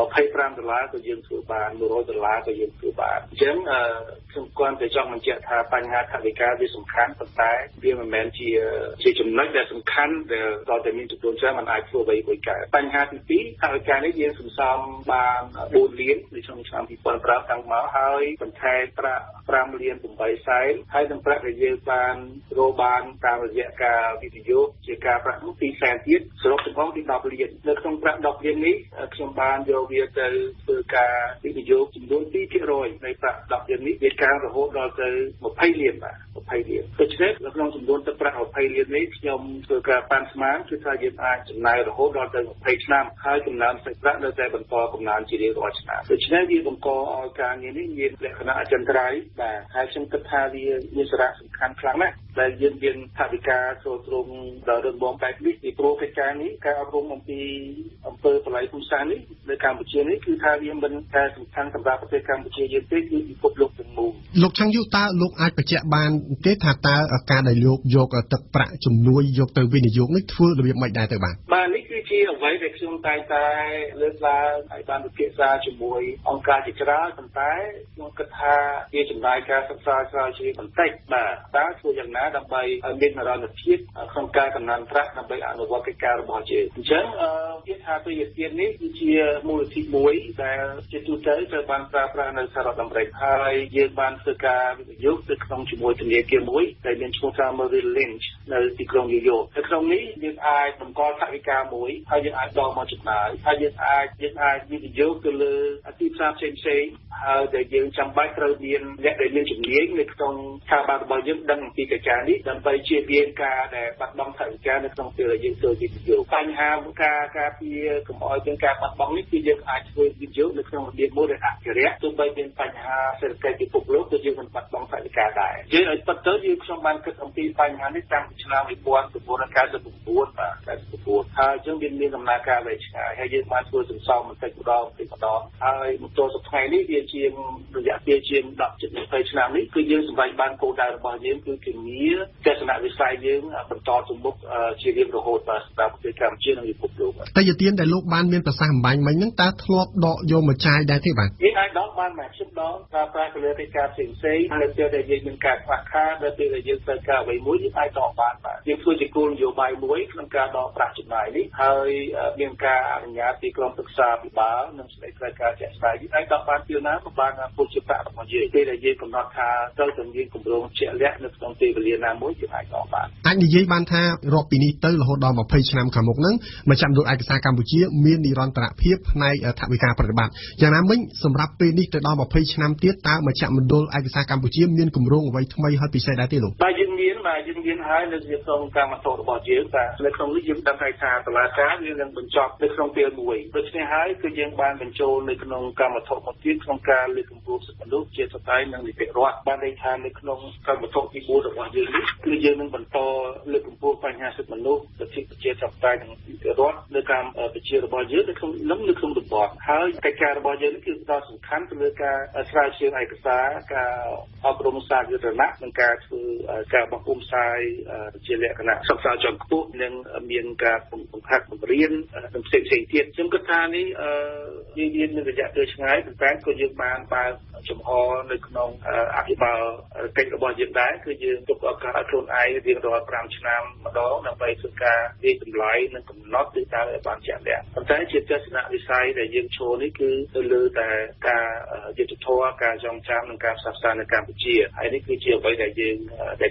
Speaker 3: $25ក៏យើងធ្វើបាន$100ក៏យើងធ្វើបានអញ្ចឹងខ្ញុំគាត់តែចង់បញ្ជាក់ថាបញ្ហាថវិកាវាសំខាន់ប៉ុន្តែវាមិនមែនជាចំណុចដែលសំខាន់ដែលដល់តែមានចំនួនច្រើនមិនអាចធ្វើអ្វីមួយកើតបញ្ហាទី2ថវិកានេះយើងសន្សំបាន4លាននៅក្នុងឆ្នាំ2005តាំងមកហើយបន្ថែមប្រាក់5លាន8សែនហើយនឹងប្រាក់ដែលយើងបានរកបានតាមរយៈការវិនិយោគជាការប្រាក់នោះ2សែនទៀតសរុបទាំងអស់ទី10លាននៅក្នុងប្រាក់10លាននេះខ្ញុំបានយកវាទៅធ្វើការវិនិយោគចំនួន2% នៃប្រាក់10លាននេះវាកើនរហូតដល់ទៅ20លានបាទ20លានដូច្នេះនៅក្នុងចំនួនទឹកប្រាក់20លាននេះខ្ញុំធ្វើការប៉ាន់ស្មានគឺថាយើងអាចចំណាយរហូតដល់ទៅ20ឆ្នាំហើយចំណានសាច់ប្រាក់នៅតែបន្តកំណើនជារៀងរាល់ឆ្នាំដូច្នេះវាបង្កឲ្យការងារនេះមានលក្ខណៈអចិន្ត្រៃយ៍បាទហើយខ្ញុំគិតថាវាមានសារៈសំខាន់ខ្លាំងណាស់ដែលយើងមានថវិកាចូលទ្រង់ដល់រឹងមាំបែបនេះពីព្រោះកិច្ចការនេះការអប់រំអំពីអង្គើបល័យភូមិសាស្ត្រនេះនៅកម្ពុជានេះគឺថាវាមិនតែសំខាន់សម្រាប់ប្រទេសកម្ពុជាយើងទេគឺពិភពលោកទាំងមូល
Speaker 5: លោកចង់យល់តើលោកអាចបញ្ជាក់បានទេថាតើការដែលលោកយកទឹកប្រាក់ជំនួយយកទៅវិនិយោគនេះធ្វើរបៀបម៉េចដែរទៅ
Speaker 3: បាទនេះគឺជាអ្វីដែលខ្ញុំតែងតែលើកឡើងហើយបានពិភាក្សាជាមួយអង្គការជាច្រើនប៉ុន្តែខ្ញុំគិតថាវាចំណាយការសិក្សាស្រាវជ្រាវបន្តិចបាទតើធ្វើយ៉ាងណាដើម្បីឲ្យមាននិរន្តរភាពក្នុងការកំណើនប្រាក់ដើម្បីអនុវត្តកិច្ចការរបស់យើងអញ្ចឹងវាថាទូរទស្សន៍នេះគឺជាមូលនិធិមួយដែលជាទូទៅត្រូវបានប្រើប្រាស់នៅសហរដ្ឋអាមេរិកហើយយើងបានធ្វើការវិនិយោគទៅក្នុងជាមួយធនាគារមួយដែលមានឈ្មោះថា Merrill Lynch នៅទីក្រុងញូវយ៉កនៅក្នុងនេះយើងអាចបង្កថវិកាមួយហើយយើងអាចដកមកចំណាយហើយយើងអាចវិនិយោគទៅលើទីផ្សារផ្សេងៗហើយដែលយើងចាំបាច់ត្រូវមានអ្នកដែលមានជំនាញនៅក្នុងស្ថាប័នរបស់យើងដឹងអំពីកិច្ចការនេះដើម្បីជៀសវាងការដែលបាត់បង់ថវិកានៅក្នុងពេលដែលយើងធ្វើវិនិយោគបញ្ហាការពារកុំឲ្យមានការបាត់បង់នេះគឺយើងអាចធ្វើវិនិយោគនៅក្នុងរបៀបមួយដែលអភិរក្សទោះបីមានបញ្ហាសេដ្ឋកិច្ចពិភពលោកក៏យើងមិនបាត់បង់ថវិកាដែរយើងឲ្យពិតទៅយើងខ្ញុំបានគិតអំពីបញ្ហានេះតាំងពីឆ្នាំ1999បាទ99ហើយយើងមានដំណើរការវែងឆ្ងាយហើយយើងបានធ្វើសន្សំបន្តិចម្ដងហើយមកទល់សប្តាហ៍នេះវាជារយៈពេលជាង10-20ឆ្នាំនេះគឺយើងសម្រេចបានគោលដៅរបស់យើងគឺជំនាញទស្សនវិស័យយើងបន្តទៅមុខជារៀងរហូតបាទសម្រាប់ប្រទេសកម្ពុជានិងពិភពលោក
Speaker 5: តែយទានដែលលោកបានមានប្រសាសន៍អំបញ្ញមិញហ្នឹងតើធ្លាប់ដកយកមកចាយដែរទេបាទ
Speaker 3: យើងអាចដកបានមកខ្ញុំដកការប្រើទៅលើកិច្ចការផ្សេងៗហើយពេលដែលយើងមានការខ្វះខាតដល់ពេលដែលយើងត្រូវការអ្វីមួយយើងអាចដកបានបាទយើងធ្វើជាគោលនយោបាយមួយក្នុងការដកប្រាក់ចំណាយនេះហើយមានការអនុញ្ញាតពីក្រុមប្រឹក្សាពិបាលនិងស្ដីត្រូវការជាក់ស្ដែងយើងអាចដកបានពីណាក៏បានពុជប្រាក់របស់យើងពេលដែលយើងកំណត់ថាត្រូវតែមានគម្រោងជាក់លាក់នៅក្នុងពេលវេលាណាមួយយើងអាចដកបាន
Speaker 5: អាចនិយាយបានថារាប់ពីនេះទៅរហូតដល់20ឆ្នាំខាងមុខហ្នឹងមជ្ឈមណ្ឌលឯកសារកម្ពុជាមាននិរន្តរភាពផ្នែកថវិកាប្រតិបត្តិយ៉ាងណាមិញសម្រាប់ពេលនេះទៅដល់20ឆ្នាំទៀតតើមជ្ឈមណ្ឌលឯកសារកម្ពុជាមានគម្រោងអ្វីថ្មីហើយពិសេសដែរទេលោក
Speaker 3: បាទយើងមានហើយនៅក្នុងកម្មវិធីរបស់យើងបាទនៅក្នុងនេះយើងដឹងថាតឡាការយើងនឹងបញ្ចប់នៅក្នុងពេលមួយដូច្នេះហើយគឺយើងបានបញ្ចូលនៅក្នុងកម្មវិធីមួយទៀតក្នុងការលើកកម្ពស់សិទ្ធិមនុស្សជាស្ថាននិងនីតិរដ្ឋបានន័យថានៅក្នុងកម្មវិធីទី4របស់យើងនេះគឺយើងនឹងបន្តលើកកម្ពស់បញ្ហាសិទ្ធិមនុស្សសិទ្ធិប្រជាធិបតេយ្យនិងនីតិរដ្ឋនៅកម្ពុជារបស់យើងនៅក្នុងតំបន់ហើយកិច្ចការរបស់យើងនេះគឺផ្ដោតសំខាន់ទៅលើការស្រាវជ្រាវឯកសារការអប់រំសាធារណៈនិងការធ្វើការបង្គុំផ្សាយជាលក្ខណៈសិក្សាជាន់ខ្ពស់និងមានការបង្ហាត់បង្រៀននិងផ្សេងៗទៀតខ្ញុំគិតថានេះមានរយៈពេលឆ្ងាយប៉ុន្តែក៏យើងបានបើកចំហនៅក្នុងអភិបាលកិច្ចរបស់យើងដែរគឺយើងទុកឱកាសឲ្យខ្លួនឯងរៀងរាល់5ឆ្នាំម្ដងដើម្បីធ្វើការវិនិច្ឆ័យនិងកំណត់ទិសដៅឲ្យបានជាក់លាក់ប៉ុន្តែជាទស្សនវិស័យដែលយើងឈរនេះគឺទៅលើតែការយុទ្ធធម៌ការចងចាំនិងការផ្សះផ្សានៅកម្ពុជាហើយនេះគឺជាអ្វីដែលខ្ញុំ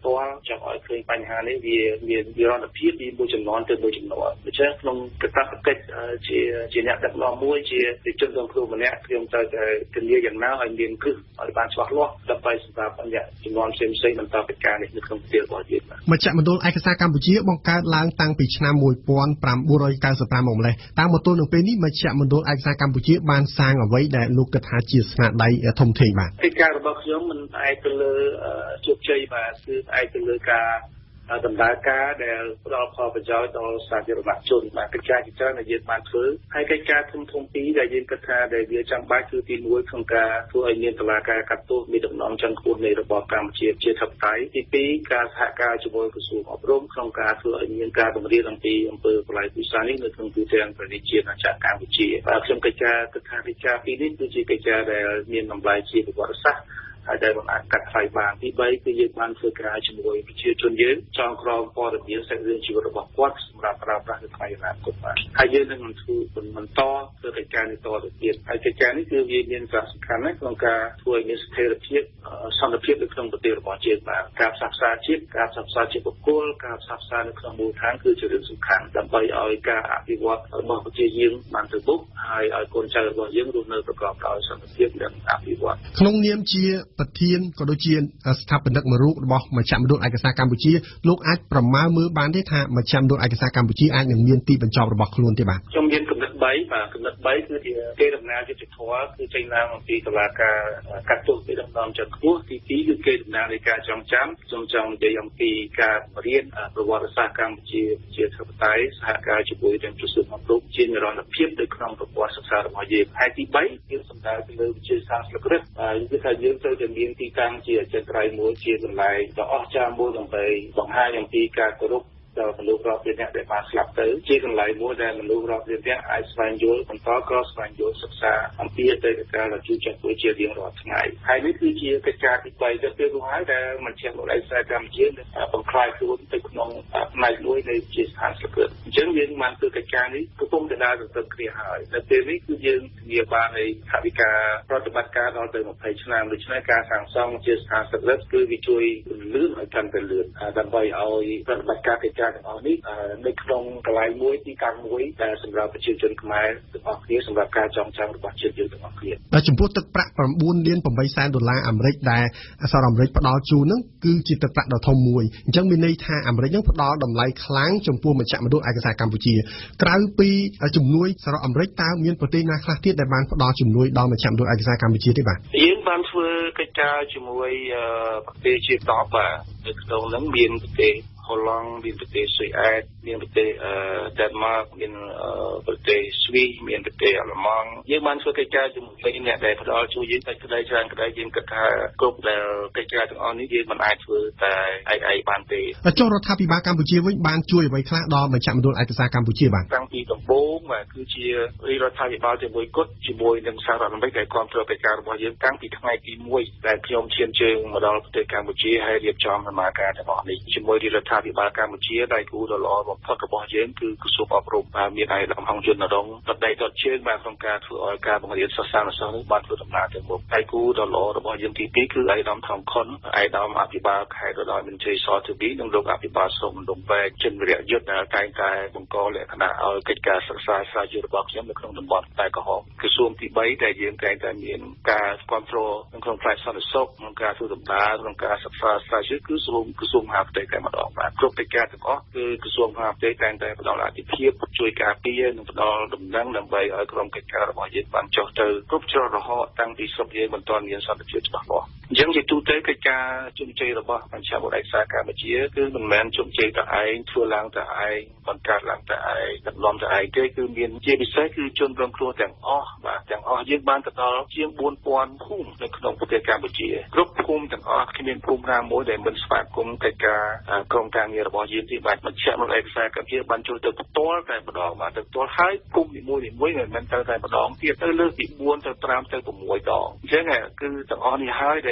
Speaker 3: ផ្ទាល់ចង់ឲ្យឃើញបញ្ហានេះវាមាននិរន្តរភាពពីមួយចំនួនទៅមួយចំនួនដូច្នេះក្នុងកាតព្វកិច្ចជាអ្នកដឹកនាំមួយជាជនរងគ្រោះម្នាក់ខ្ញុំត្រូវតែធានាយ៉ាងណាឲ្យមានគ្រឹះឲ្យបានច្បាស់លាស់ដើម្បីសម្រាប់អ្នកចំនួនផ្សេងៗបន្តកិច្ចការនេះនៅក្នុងប្រទេសរបស់យើង
Speaker 5: មជ្ឈមណ្ឌលឯកសារកម្ពុជាបង្កើតឡើងតាំងពីឆ្នាំ1995មកម្លេះតាមមកទល់នឹងពេលនេះមជ្ឈមណ្ឌលឯកសារកម្ពុជាបានសាងអ្វីដែលលោកគិតថាជាស្នាដៃធំធេងបាទ
Speaker 3: កិច្ចការរបស់ខ្ញុំមិនផ្អែកទៅលើជោគជ័យបាទគឺផ្អែកទៅលើការដំណើរការដែលផ្ដល់ផលប្រយោជន៍ដល់សាធារណជនបាទកិច្ចការជាច្រើនដែលយើងបានធ្វើហើយកិច្ចការធំពីរដែលយើងគិតថាដែលវាចាំបាច់គឺទី1ក្នុងការធ្វើឲ្យមានតុលាការកាត់ទោសមានដំណំចន្ទខ្ពស់នៃរបបកម្ពុជាជាធិបតេយ្យទី2ការសហការជាមួយក្រសួងអប់រំក្នុងការធ្វើឲ្យមានការបង្រៀនអំពីអំពើបល្ល័ង្កពិសានេះនៅក្នុងទូទាំងប្រទេសជាតិអាចារ្យកម្ពុជាបាទខ្ញុំកិច្ចការគិតថាកិច្ចការពីរនេះគឺជាកិច្ចការដែលមានតម្លៃជាប្រវត្តិសាស្ត្រហើយដែលមិនអាចកាត់ថ្លៃបានទី3គឺយើងបានធ្វើការជាមួយប្រជាជនយើងចងក្រងព័ត៌មានសាច់រឿងជីវិតរបស់គាត់សម្រាប់ប្រើប្រាស់នៅថ្ងៃអនាគតបាទហើយយើងនឹងបន្តធ្វើកិច្ចការនេះតទៅទៀតហើយកិច្ចការនេះគឺវាមានសារៈសំខាន់ណាស់ក្នុងការធ្វើឲ្យមានស្ថិរភាពសន្តិភាពនៅក្នុងប្រទេសរបស់យើងបាទការផ្សះផ្សាជាតិការផ្សះផ្សាជាបុគ្គលការផ្សះផ្សានៅក្នុងមូលដ្ឋានគឺជារឿងសំខាន់ដើម្បីឲ្យការអភិវឌ្ឍរបស់ប្រទេសយើងបានទៅមុខហើយឲ្យកូនចៅរបស់យើងរស់នៅប្រកបដោយសន្តិភាពនិងអភិវឌ្ឍ
Speaker 5: ក្នុងនាមជាប្រធានក៏ដូចជាស្ថាបនិកមួយរូបរបស់មជ្ឈមណ្ឌលឯកសារកម្ពុជាលោកអាចប្រមាណមើលបានទេថាមជ្ឈមណ្ឌលឯកសារកម្ពុជាអាចនឹងមានទីបញ្ចប់របស់ខ្លួនទេបាទ
Speaker 3: ខ្ញុំមានគំនិត3បាទគំនិត3គឺជាគេដំណើរយុត្តិធម៌គឺចេញឡើងអំពីតុលាការកាត់ទោសពីដំណំចន្ទខ្ពស់ទី2គឺគេដំណើរនៃការចងចាំខ្ញុំចង់និយាយអំពីការរៀនប្រវត្តិសាស្ត្រកម្ពុជាជាធិបតេយ្យសហការជាមួយទាំងក្រសួងអប់រំជានិរន្តរភាពនៅក្នុងប្រព័ន្ធសិក្សារបស់យើងហើយទី3គឺសំដៅទៅលើវិទ្យាសាស្ត្រស្លឹករឹតគឺថាយើងត្រូវតែមានទីតាំងជាអចិន្ត្រៃយ៍មួយជាកន្លែងដ៏អស្ចារ្យមួយដើម្បីបង្ហាញអំពីការគោរពដល់មនុស្សរាប់ពាន់នាក់ដែលបានស្លាប់ទៅជាកន្លែងមួយដែលមនុស្សរាប់ពាន់នាក់អាចស្វែងយល់បន្តក៏ស្វែងយល់សិក្សាអំពីអតីតកាលដែលជួបចាស់ជារៀងរាល់ថ្ងៃហើយនេះគឺជាកិច្ចការទី3ទៅពេលនោះហើយដែលមជ្ឈមណ្ឌលឯកសារកម្ពុជាបង្ក្រាបខ្លួនទៅក្នុងផ្នែកមួយនៃជាស្ថានស្លឹករឹតអញ្ចឹងយើងបានធ្វើកិច្ចការនេះកំពុងតែដើរទន្ទឹមគ្នាហើយនៅពេលនេះគឺយើងធានាបាននៃថវិកាប្រតិបត្តិការដល់ទៅ20ឆ្នាំដូច្នេះការសាងសង់ជាស្ថានស្លឹករឹតគឺវាជួយលឿនឲ្យកាន់តែលឿនដើម្បីឲ្យប្រតិបត្តិការកិច្ចការទាំងអស់នេះនៅក្នុងកន្លែងមួយទីតាំងមួយដែលសម្រាប់ប្រជាជនខ្មែរទាំងអស់គ្នាសម្រាប់ការចងចាំរបស់ជាតិយើងទាំងអស់គ្នា
Speaker 5: ហើយចំពោះទឹកប្រាក់$9.8 លានអាមេរិកដែលសហរដ្ឋអាមេរិកផ្ដល់ជូនហ្នឹងគឺជាទឹកប្រាក់ដ៏ធំមួយអញ្ចឹងមានន័យថាអាមេរិកហ្នឹងផ្ដល់តម្លៃខ្លាំងចំពោះមជ្ឈមណ្ឌលឯកសារកម្ពុជាក្រៅពីជំនួយសហរដ្ឋអាមេរិកតើមានប្រទេសណាខ្លះទៀតដែលបានផ្ដល់ជំនួយដល់មជ្ឈមណ្ឌលឯកសារកម្ពុជាទេបាទ
Speaker 3: យើងបានធ្វើកិច្ចការជាមួយប្រទេសជាតបបាទនៅក្នុងហ្នឹងមានប្រទេសហូឡង់មានប្រទេសស៊ុយអែតមានប្រទេសដេនម៉ាកមានប្រទេសស្វីសមានប្រទេសអាល្លឺម៉ង់យើងបានធ្វើកិច្ចការជាមួយអ្នកដែលផ្ដល់ជួយយើងតែក្តីច្រើនក្តីយើងគិតថាគ្រប់ដែលកិច្ចការទាំងអស់នេះយើងមិនអាចធ្វើតែឯងបានទេ
Speaker 5: ចុះរដ្ឋាភិបាលកម្ពុជាវិញបានជួយអ្វីខ្លះដល់មជ្ឈមណ្ឌលឯកសារកម្ពុជាបាទ
Speaker 3: តាំងពីដំបូងបាទគឺជារដ្ឋាភិបាលជាមួយគត់ជាមួយនឹងសហរដ្ឋអាមេរិកដែលគ្រប់គ្រងកិច្ចការរបស់យើងតាំងពីថ្ងៃទី1ដែលខ្ញុំឈានជើងមកដល់ប្រទេសកម្ពុជាហើយរៀបចំដំណើរការទាំងអស់នេះជាមួយរដ្ឋាភិបាលកម្ពុជាដៃគូដ៏ល្អបំផុតរបស់យើងគឺក្រសួងអប់រំមានឯកឧត្តមហងយុនរងដដៃដុតជើងបានក្នុងការធ្វើឲ្យការបង្រៀនសិស្សានុសិស្សនេះបានធ្វើដំណើរទៅមុខដៃគូដ៏ល្អរបស់យើងទី2គឺឯកឧត្តមថងខុនឯកឧត្តមអភិបាលខេត្តរតនមន្ត្រីសទូប៊ីនិងលោកអភិបាលស្រុកមណ្ឌលវែកចិនវិរៈយុទ្ធដែលតែងតែបង្កលក្ខណៈឲ្យកិច្ចការសិក្សាស្រាវជ្រាវរបស់ខ្ញុំនៅក្នុងតំបន់តែក្រហមក្រសួងទី3ដែលយើងតែងតែមានការគ្រប់គ្រងក្នុងផ្នែកសន្តិសុខក្នុងការធ្វើដំណើរក្នុងការសិក្សាស្រាវជ្រាវគឺក្រសួងមហាផ្ទៃតែម្ដងបាទគ្រប់កិច្ចការទាំងអស់គឺក្រសួងមហាផ្ទៃតែងតែផ្ដល់អាទិភាពជួយការពារនិងផ្ដល់ដំណឹងដើម្បីឲ្យក្រុមកិច្ចការរបស់យើងបានចុះទៅគ្រប់ច្រករហ័សតាំងពីស្រុកយើងមិនទាន់មានសន្តិភាពច្បាស់លាស់អញ្ចឹងជាទូទៅកិច្ចការជោគជ័យរបស់មជ្ឈមណ្ឌលឯកសារកម្ពុជាគឺមិនមែនជោគជ័យតែឯងធ្វើឡើងតែឯងបង្កើតឡើងតែឯងដឹកនាំតែឯងទេគឺមានជាពិសេសគឺជនរងគ្រោះទាំងអស់បាទទាំងអស់យើងបានទៅដល់ជាង 4000 ភូមិនៅក្នុងប្រទេសកម្ពុជាគ្រប់ភូមិទាំងអស់គ្មានភូមិណាមួយដែលមិនស្វាគមន៍កិច្ចការក្រុមការងាររបស់យើងទេបាទមជ្ឈមណ្ឌលឯកសារកម្ពុជាបានជួយទៅផ្ទាល់តែម្ដងបាទទៅផ្ទាល់ហើយភូមិនីមួយៗមិនមែនទៅតែម្ដងទៀតទៅលើកពី4ទៅ5ទៅ6ដងអញ្ចឹងគឺទាំងអស់នេះហើយដែល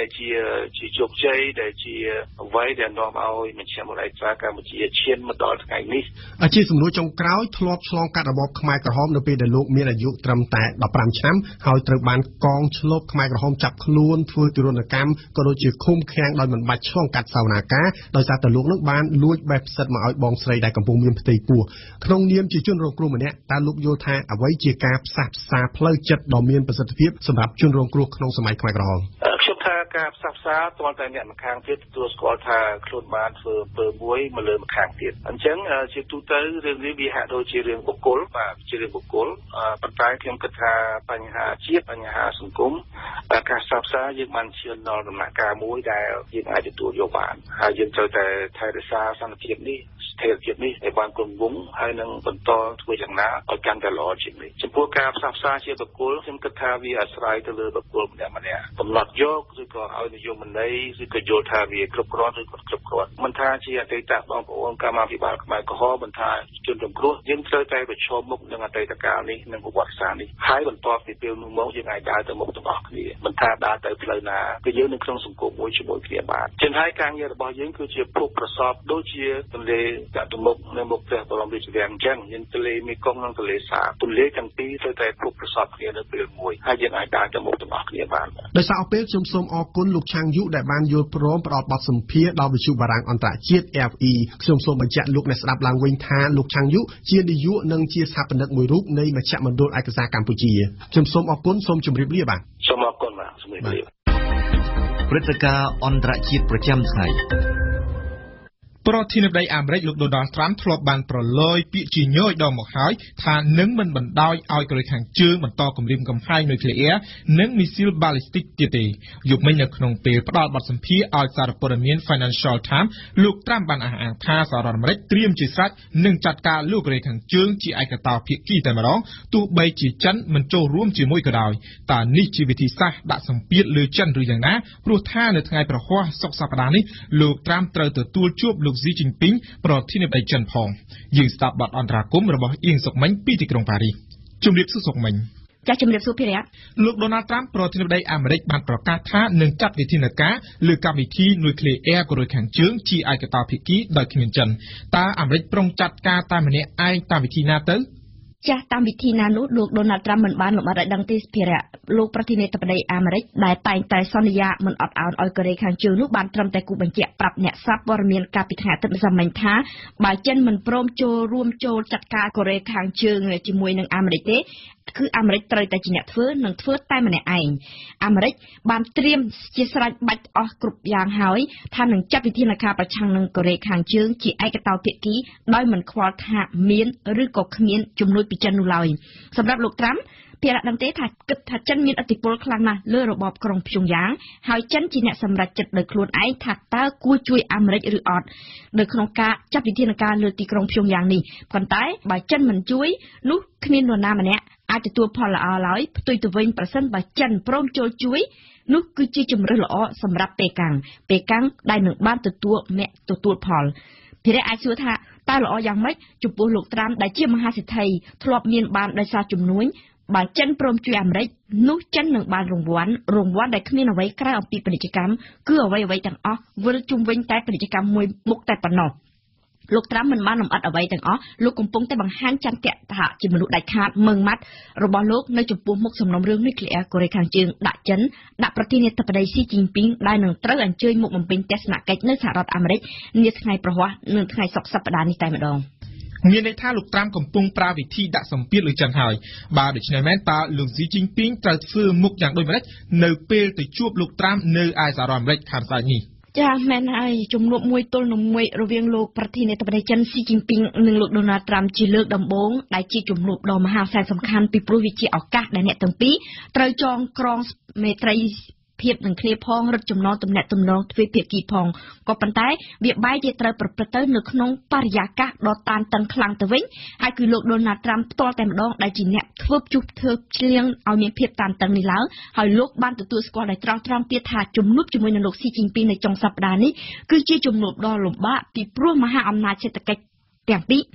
Speaker 3: ជាជោគជ័យដែលជាអ្វីដែលនាំឲ្យមជ្ឈមណ្ឌលឯកសារកម្ពុជាឈានមកដល់ថ្ងៃនេះ
Speaker 1: ជាសំណួរចុងក្រោយធ្លាប់ឆ្លងកាត់របបខ្មែរក្រហមនៅពេលដែលលោកមានអាយុត្រឹមតែ15ឆ្នាំហើយត្រូវបានកងឈ្លបខ្មែរក្រហមចាប់ខ្លួនធ្វើទរណកម្មក៏ដូចជាឃុំឃាំងដោយមិនបាច់ឆ្លងកាត់សវនាការដោយសារតែលោកនឹងបានលួចបេះផ្សិតមកឲ្យបងស្រីដែលកំពុងមានផ្ទៃពោះក្នុងនាមជាជនរងគ្រោះម្នាក់តើលោកយល់ថាអ្វីជាការផ្សះផ្សាផ្លូវចិត្តដ៏មានប្រសិទ្ធភាពសម្រាប់ជនរងគ្រោះក្នុងសម័យខ្មែរក្រហម
Speaker 3: ខ្ញុំថាការផ្សះផ្សាទាល់តែអ្នកម្ខាងទៀតទទួលស្គាល់ថាខ្លួនបានធ្វើអំពើមួយមកលើម្ខាងទៀតអញ្ចឹងជាទូទៅរឿងនេះវាហាក់ដូចជារឿងបុគ្គលបាទជារឿងបុគ្គលប៉ុន្តែខ្ញុំគិតថាបញ្ហាជាតិបញ្ហាសង្គមការផ្សះផ្សាយើងបានឈានដល់ដំណាក់កាលមួយដែលយើងអាចទទួលយកបានហើយយើងត្រូវតែថែរក្សាសន្តិភាពនេះស្ថិរភាពនេះឲ្យបានគង់វង្សហើយនឹងបន្តធ្វើយ៉ាងណាឲ្យកាន់តែល្អជាងនេះចំពោះការផ្សះផ្សាជាបុគ្គលខ្ញុំគិតថាវាអាស្រ័យទៅលើបុគ្គលម្នាក់កំណត់យកឬក៏ឲ្យនិយមន័យឬក៏យល់ថាវាគ្រប់គ្រាន់ឬក៏គ្រប់គ្រាន់មិនថាជាអតីតបងប្អូនកម្មាភិបាលខ្មែរក្រហមមិនថាជនរងគ្រោះយើងត្រូវតែប្រឈមមុខនឹងអតីតកាលនេះនិងប្រវត្តិសាស្ត្រនេះហើយបន្ទាប់ពីពេលនោះមកយើងអាចដើរទៅមុខទាំងអស់គ្នាមិនថាដើរទៅផ្លូវណាគឺយើងនៅក្នុងសង្គមមួយជាមួយគ្នាបានចឹងហើយការងាររបស់យើងគឺជាភពប្រសពដូចជាទន្លេកាត់មុខនៅមុខព្រះបរមរាជវាំងអញ្ចឹងយើងទន្លេមេគង្គនិងទន្លេសាបទន្លេទាំងពីរត្រូវតែភពប្រសពគ្នានៅពេលមួយហើយយើងអាចដើរទៅមុខទាំងអស់គ្នាបាន
Speaker 1: ដោយសារអពេលខ្ញុំសូមអរគុណលោកឆាងយុដែលបានយល់ព្រមផ្ដល់បទសម្ភាសន៍ដល់វិទ្យុបារាំងអន្តរជាតិ RFI ខ្ញុំសូមបញ្ជាក់លោកអ្នកស្ដាប់ឡើងវិញថាលោកឆាងយុជានាយកនិងជាស្ថាបនិកមួយរូបនៃមជ្ឈមណ្ឌលឯកសារកម្ពុជាខ្ញុំសូមអរគុណសូមជម្រាបលាបាទ
Speaker 3: សូមអរគុណបាទជម្រាបលា
Speaker 8: ព្រឹត្តិការណ៍អន្តរជាតិប្រចាំថ្ងៃ
Speaker 1: ប្រធានាធិបតីអាមេរិកលោកដូណាល់ត្រាំធ្លាប់បានប្រឡយពាក្យជាញយដងមកហើយថានឹងមិនបណ្ដោយឲ្យកូរ៉េខាងជើងបន្តគម្រាមកំហែងនុយក្លេអ៊ែរនិងមីស៊ីលបាឡីស្ទិកទៀតទេយប់មិញនៅក្នុងពេលផ្ដល់បទសម្ភាសន៍ឲ្យសារព័ត៌មាន Financial Times លោកត្រាំបានអះអាងថាសហរដ្ឋអាមេរិកត្រៀមជាស្រេចនឹងចាត់ការលោកកូរ៉េខាងជើងជាឯកតោភាគីតែម្ដងទោះបីជាចិនមិនចូលរួមជាមួយក៏ដោយតើនេះជាវិធីសាស្ត្រដាក់សម្ពាធលើចិនឬយ៉ាងណាព្រោះថានៅថ្ងៃប្រហ័សសុក្រសប្តាហ៍នេះលោកត្រាំត្រូវទទួលជួបលោកស៊ីជីនពីងប្រធានាធិបតីចិនផងយើងស្ដាប់បទអន្តរាគមន៍របស់អៀងសុកមិញពីទីក្រុងប៉ារីសជំរាបសួរសុកមិញ
Speaker 2: ចាជំរាបសួរភិរិយ
Speaker 1: លោកដូណាល់ត្រាំប្រធានាធិបតីអាមេរិកបានប្រកាសថានឹងចាត់វិធានការលើកម្មវិធីនុយក្លេអ៊ែរកូរ៉េខាងជើងជាឯកតោភាគីដោយគ្មានចិនតើអាមេរិកប្រុងចាត់ការតែម្នាក់ឯងតាមវិធីណាទៅ
Speaker 2: ចាស់តាមវិធីណានោះលោកដូណាល់ត្រាំមិនបានលម្អិតឲ្យដឹងទេភិរិយលោកប្រធានាធិបតីអាមេរិកដែលតែងតែសន្យាមិនអត់ឱនឲ្យកូរ៉េខាងជើងនោះបានត្រឹមតែគូបញ្ជាក់ប្រាប់អ្នកសារព័ត៌មានកាលពីថ្ងៃអាទិត្យម្សិលមិញថាបើចិនមិនព្រមចូលរួមចាត់ការកូរ៉េខាងជើងជាមួយនឹងអាមេរិកទេគឺអាមេរិកត្រូវតែជាអ្នកធ្វើនិងធ្វើតែម្នាក់ឯងអាមេរិកបានត្រៀមជាស្រេចបាច់អស់គ្រប់យ៉ាងហើយថានឹងចាត់វិធានការប្រឆាំងនឹងកូរ៉េខាងជើងជាឯកតោភាគីដោយមិនខ្វល់ថាមានឬក៏គ្មានជំនួយពីចិននោះឡើយសម្រាប់លោកត្រាំភារៈដឹងទេថាគិតថាចិនមានឥទ្ធិពលខ្លាំងណាស់លើរបបក្រុងព្យុងយ៉ាងហើយចិនជាអ្នកសម្រេចចិត្តដោយខ្លួនឯងថាតើគួរជួយអាមេរិកឬអត់នៅក្នុងការចាត់វិធានការលើទីក្រុងព្យុងយ៉ាងនេះប៉ុន្តែបើចិនមិនជួយនោះគ្មាននរណាម្នាក់អាចទទួលផលល្អឡើយផ្ទុយទៅវិញប្រសិនបើចិនព្រមចូលជួយនោះគឺជាជំរើសល្អសម្រាប់ប៉េកាំងដែលនឹងបានទទួលផលភារៈអាចសួរថាតើល្អយ៉ាងម៉េចចំពោះលោកត្រាំដែលជាមហាសេដ្ឋីធ្លាប់មានបានដោយសារជំនួយបើចិនព្រមជួយអាមេរិកនោះចិននឹងបានរង្វាន់ដែលគ្មានអ្វីក្រៅអំពីពាណិជ្ជកម្មគឺអ្វីទាំងអស់វិលជុំវិញតែពាណិជ្ជកម្មមួយមុខតែប៉ុណ្ណោះលោកត្រាំមិនបានលម្អិតអ្វីទាំងអស់លោកកំពុងតែបង្ហាញចន្ទៈថាជាមនុស្សដាច់ខាតម៉ឺងម៉ាត់របស់លោកនៅចំពោះមុខសំណុំរឿងនុយក្លេអ៊ែរកូរ៉េខាងជើងដាក់ចិនដាក់ប្រធានាធិបតីស៊ីជីនពីងដែលនឹងត្រូវអញ្ជើញមកបំពេញទស្សនកិច្ចនៅសហរដ្ឋអាមេរិកនាថ្ងៃប្រហ័សនៅថ្ងៃសុក្រសប្តាហ៍នេះតែម្ដង
Speaker 1: មានន័យថាលោកត្រាំកំពុងប្រើវិធីដាក់សម្ពាធលើចិនហើយបើដូច្នេះមែនតើលោកស៊ីជីនពីងត្រូវធ្វើមុខយ៉ាងដូចម្តេចនៅពេលទៅជួបលោកត្រាំនៅឯសហរដ្ឋអាមេរិកខាងស្អែកនេះ
Speaker 2: ចាមែនហើយជំនួបមួយទល់នឹងមួយរវាងលោកប្រធានាធិបតីចិនស៊ីជីនពីងនិងលោកដូណាល់ត្រាំជាលើកដំបូងដែលជាជំនួបដ៏មហាសាលសំខាន់ពីព្រោះវាជាឱកាសដែលអ្នកទាំងពីរត្រូវចងក្រងមេត្រីភាពនឹងគ្នាផងរឹតចំណងទំនាក់ទំនងទ្វេភាគីផងក៏ប៉ុន្តែវាបែរជាត្រូវប្រព្រឹត្តទៅនៅក្នុងបរិយាកាសដ៏តានតឹងខ្លាំងទៅវិញហើយគឺលោកដូណាល់ត្រាំផ្ទាល់តែម្ដងដែលជាអ្នកធ្វើឆ្លៀងឲ្យមានភាពតានតឹងនេះឡើងហើយលោកបានទទួលស្គាល់ដោយត្រង់ទៀតថាជំនួបជាមួយនឹងលោកស៊ីជីនពីងនៅចុងសប្តាហ៍នេះគឺជាជំនួបដ៏លំបាកពីព្រោះមហាអំណាចសេដ្ឋកិច្ចទាំងពីរ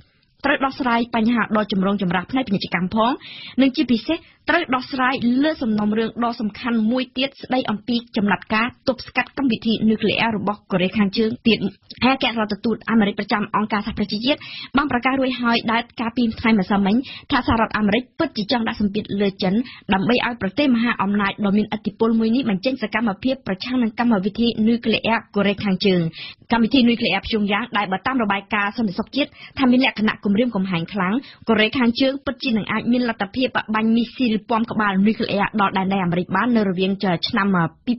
Speaker 9: ត្រូវដោះស្រាយបញ្ហាដ៏ចម្រូងចម្រាសផ្នែកពាណិជ្ជកម្មផងនិងជាពិសេសត្រូវដោះស្រាយលើសំណុំរឿងដ៏សំខាន់មួយទៀតស្ដីអំពីចំណាត់ការទប់ស្កាត់កម្មវិធីនុយក្លេអ៊ែររបស់កូរ៉េខាងជើងទៀតហើយអគ្គរដ្ឋទូតអាមេរិកប្រចាំអង្គការសហប្រជាជាតិបានប្រកាសរួចហើយដែលកាលពីថ្ងៃម្សិលមិញថាសហរដ្ឋអាមេរិកពិតជាចង់ដាក់សម្ពាធលើចិនដើម្បីឲ្យប្រទេសមហាអំណាចដ៏មានឥទ្ធិពលមួយនេះបញ្ចេញសកម្មភាពប្រឆាំងនឹងកម្មវិធីនុយក្លេអ៊ែរកូរ៉េខាងជើងកម្មវិធីនុយក្លេអ៊ែរព្យុងយ៉ាងដែលបើតាមរបាយការណ៍សន្តិសុខជាតិថាមានលក្ខណៈគំរាមកំហែងខ្លាំងកូរ៉េខាងជើងពិតជានឹងអាចមានលទ្ធភាពបាញ់មីស៊ីលពាំក្បាលនុយក្លេអ៊ែរដល់ដែនដីអាមេរិកបាននៅរវាងឆ្នាំ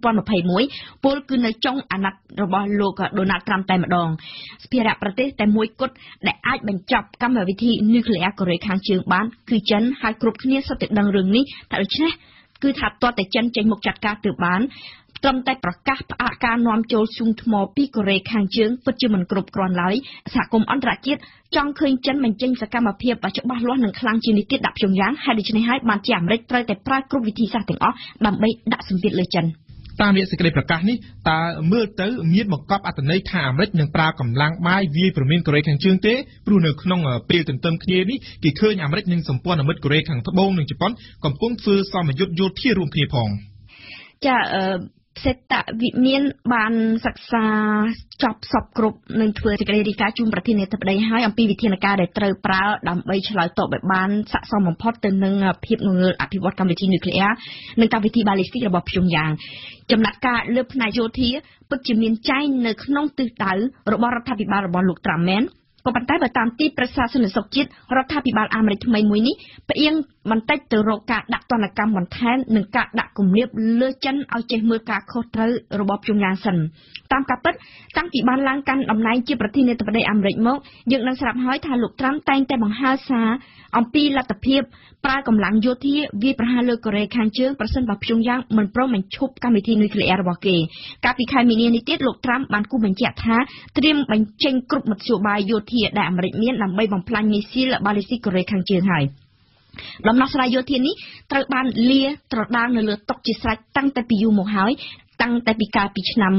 Speaker 9: 2021ពលគឺនៅចុងអាណត្តិរបស់លោកដូណាល់ត្រាំតែម្ដងស្ភារៈប្រទេសតែមួយគត់ដែលអាចបញ្ចប់កម្មវិធីនុយក្លេអ៊ែរកូរ៉េខាងជើងបានគឺចិនហើយគ្រប់គ្នាសុទ្ធតែដឹងរឿងនេះតែដូច្នេះគឺថាទាល់តែចិនចេញមុខចាត់ការទើបបានត្រឹមតែប្រកាសផ្អាកការនាំចូលសួងថ្មពីកូរ៉េខាងជើងពិតជាមិនគ្រប់គ្រាន់ឡើយសហគមន៍អន្តរជាតិចង់ឃើញចិនបញ្ចេញសកម្មភាពច្បាស់លាស់និងខ្លាំងជាងនេះទៀតដាក់ព្យុងយ៉ាងហើយដូច្នេះហើយបានជាអាមេរិកត្រូវតែប្រើគ្រប់វិធីសាស្ត្រទាំងអស់ដើម្បីដាក់សម្ពាធលើចិន
Speaker 1: តាមរយៈសេចក្តីប្រកាសនេះតើមើលទៅមានបង្កប់អត្ថន័យថាអាមេរិកនឹងប្រើកម្លាំងបាយវាយប្រមានកូរ៉េខាងជើងទេព្រោះនៅក្នុងពេលទន្ទឹមគ្នានេះគេឃើញអាមេរិកនិងសម្ព័ន្ធមិត្តកូរ៉េខាងត្បូងនិងជប៉ុនកំពុងធ្វើសមយុទ្ធយោធារួមគ្នាផង
Speaker 9: ចាសេតវិមានបានសិក្សាចប់សពគ្រប់នឹងធ្វើសេចក្តីរាយការណ៍ជូនប្រធានាធិបតីហើយអំពីវិធានការដែលត្រូវប្រើដើម្បីឆ្លើយតបឲ្យបានស័ក្តិសមបំផុតទៅនឹងភាពងងើលអភិវឌ្ឍកម្មវិធីនុយក្លេអ៊ែរនិងកម្មវិធីបាលីស្ទីករបស់ព្យុងយ៉ាងចំណាត់ការលើផ្នែកយោធាពិតជាមានចែងនៅក្នុងទិសដៅរបស់រដ្ឋាភិបាលរបស់លោកត្រាំមែនក៏ប៉ុន្តែបើតាមទីប្រឹក្សាសន្តិសុខជាតិរដ្ឋាភិបាលអាមេរិកថ្មីមួយនេះផ្អៀងបន្តិចទៅរកការដាក់ទណ្ឌកម្មបន្ថែមនិងការដាក់គំនាបលើចិនឲ្យចេះមើលការខុសត្រូវរបស់ព្យុងយ៉ាងសិនតាមការពិតតាំងពីបានឡើងកាន់តំណែងជាប្រធានាធិបតីអាមេរិកមកយើងនឹងស្រាប់ហើយថាលោកត្រាំតែងតែបង្ហើរសារអំពីលទ្ធភាពប្រើកម្លាំងយោធាវាយប្រហារលើកូរ៉េខាងជើងប្រសិនបើព្យុងយ៉ាងមិនព្រមបញ្ឈប់កម្មវិធីនុយក្លេអ៊ែររបស់គេកាលពីខែមីនានេះទៀតលោកត្រាំបានគូបញ្ជាក់ថាត្រៀមបញ្ចេញគ្រប់មធ្យោបាយយោធាដែលអាមេរិកមានដើម្បីបំផ្លាញមីស៊ីលបាលីស្ទីកកូរ៉េខាងជើងហើយដំណោះស្រាយយោធានេះត្រូវបានលាត្រដាងនៅលើតុជាស្រេចតាំងតែពីយូរមកហើយតាំងតែពីកាលពីឆ្នាំ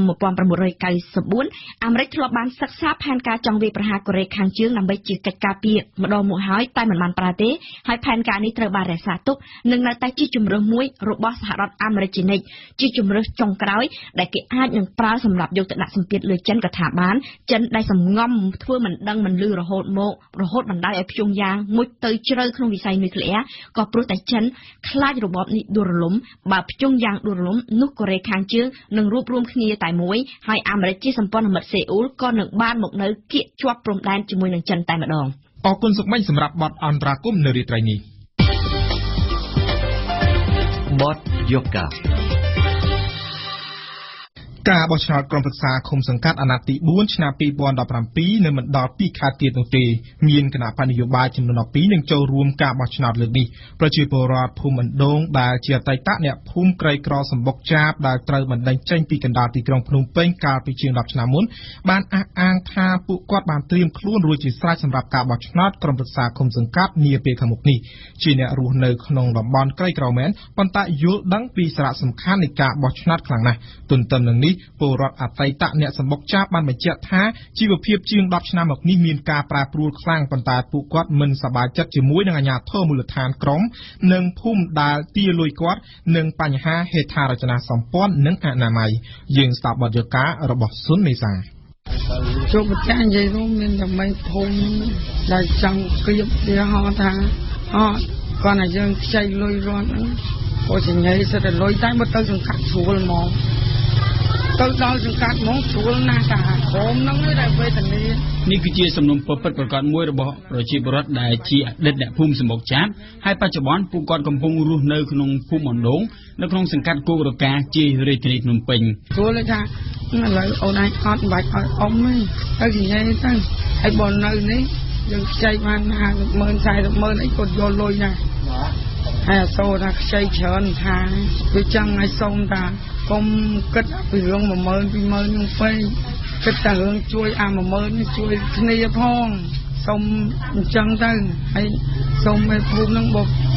Speaker 9: 1994អាមេរិកធ្លាប់បានសិក្សាផែនការចង់វាយប្រហារកូរ៉េខាងជើងដើម្បីជាកិច្ចការពារម្ដងមកហើយតែមិនបានប្រើទេហើយផែនការនេះត្រូវបានរក្សាទុកនិងនៅតែជាជំរើសមួយរបស់សហរដ្ឋអាមេរិកជានិច្ចជាជំរើសចុងក្រោយដែលគេអាចនឹងប្រើសម្រាប់យកទៅដាក់សម្ពាធលើចិនក៏ថាបានចិនដែលសំងំធ្វើមិនដឹងមិនលឺរហូតបណ្ដាលឲ្យព្យុងយ៉ាងមុជទៅជ្រៅក្នុងវិស័យនុយក្លេអ៊ែរក៏ព្រោះតែចិនខ្លាចរបបនេះដួលរលំបើព្យុងយ៉ាងដួលរលំនោះកូរ៉េខាងជើងនឹងរួបរวมគ្នាតែមួយហើយអាមេរិកជាសម្ព័ន្ធមិត្តសេអ៊ូលក៏នឹងបានមកនៅគៀកជាប់ព្រំដែនជាមួយនឹងចិនតែម្ដង
Speaker 1: អរគុណសុខមិញសម្រាប់បទអន្តរាគមន៍នៅរាត្រីនេះ
Speaker 8: បទយកកា
Speaker 1: ការបោះឆ្នោតក្រុមប្រឹក្សាឃុំសង្កាត់អាណត្តិទី4ឆ្នាំ2017នៅមិនដល់2ខែទៀតនោះទេមានគណៈបញ្ញយោបាយចំនួន12នឹងចូលរួមការបោះឆ្នោតលើកនេះប្រជាពលរដ្ឋភូមិអណ្ដូងដែលជាអតីតអ្នកភូមិក្រីក្រសម្បុកចាបដែលត្រូវបណ្ដេញចេញពីកណ្ដាលទីក្រុងភ្នំពេញកាលពីជាង10ឆ្នាំមុនបានអះអាងថាពួកគាត់បានត្រៀមខ្លួនរួចជាស្រេចសម្រាប់ការបោះឆ្នោតក្រុមប្រឹក្សាឃុំសង្កាត់នាពេលខាងមុខនេះជាអ្នករស់នៅក្នុងតំបន់ក្រីក្រមែនប៉ុន្តែយល់ដឹងពីសារៈសំខាន់នៃការបោះឆ្នោតខ្លាំងណាស់ទន្ទឹមនឹងនេះពលរដ្ឋអតីតអ្នកសម្បុកចាបបានបញ្ជាក់ថាជីវភាពជាង10ឆ្នាំមកនេះមានការប្រែប្រួលខ្លាំងប៉ុន្តែពួកគាត់មិនសប្បាយចិត្តជាមួយនឹងអាជ្ញាធរមូលដ្ឋានក្រុមនិងភូមិដែលទារលុយគាត់និងបញ្ហាហេដ្ឋារចនាសម្ព័ន្ធនិងអនាម័យយើងស្ដាប់បទយការបស់ស៊ុនមេសា
Speaker 10: ជួបប្រចាំនិយាយរួមមានតែមិនភូមិដែលចង់គៀបវាហៅថាគាត់តែយើងខ្ចីលុយរត់ហ្នឹងក៏សញ្ញេសិតតែលុយតែមកទៅសង្កាត់ស្រួលហ្មងទៅដល់សង្កាត់ហ្មងស្រួលណាស់តាក្រុមហ្នឹងឯងដែលវេទនា
Speaker 11: នេះគឺជាសំណុំពិតប្រកបមួយរបស់ប្រជាពលរដ្ឋដែលជាអតីតអ្នកភូមិសម្បុកចាបហើយបច្ចុប្បន្នពួកគាត់កំពុងរស់នៅក្នុងភូមិអណ្ដូងនៅក្នុងសង្កាត់គោករកាជារាជធានីភ្នំពេញ
Speaker 10: ស្រួលថាឥឡូវអូនឯងអត់បាច់ឲ្យអ៊ំទេទៅនិយាយទៅហើយបើនៅនេះយើងខ្ចីបាន50,000 40,000អីគាត់យកលុយណាហើយអសូរថាខ្ចីច្រើនថាវាចឹងឲ្យសុំថាកុំគិតពីរឿង10000 20000នោះពេកគិតតែរឿងជួយអា10000នេះជួយគ្នាផងសុំអញ្ចឹងទៅហើយសុំឲ្យភូមិនឹងបើ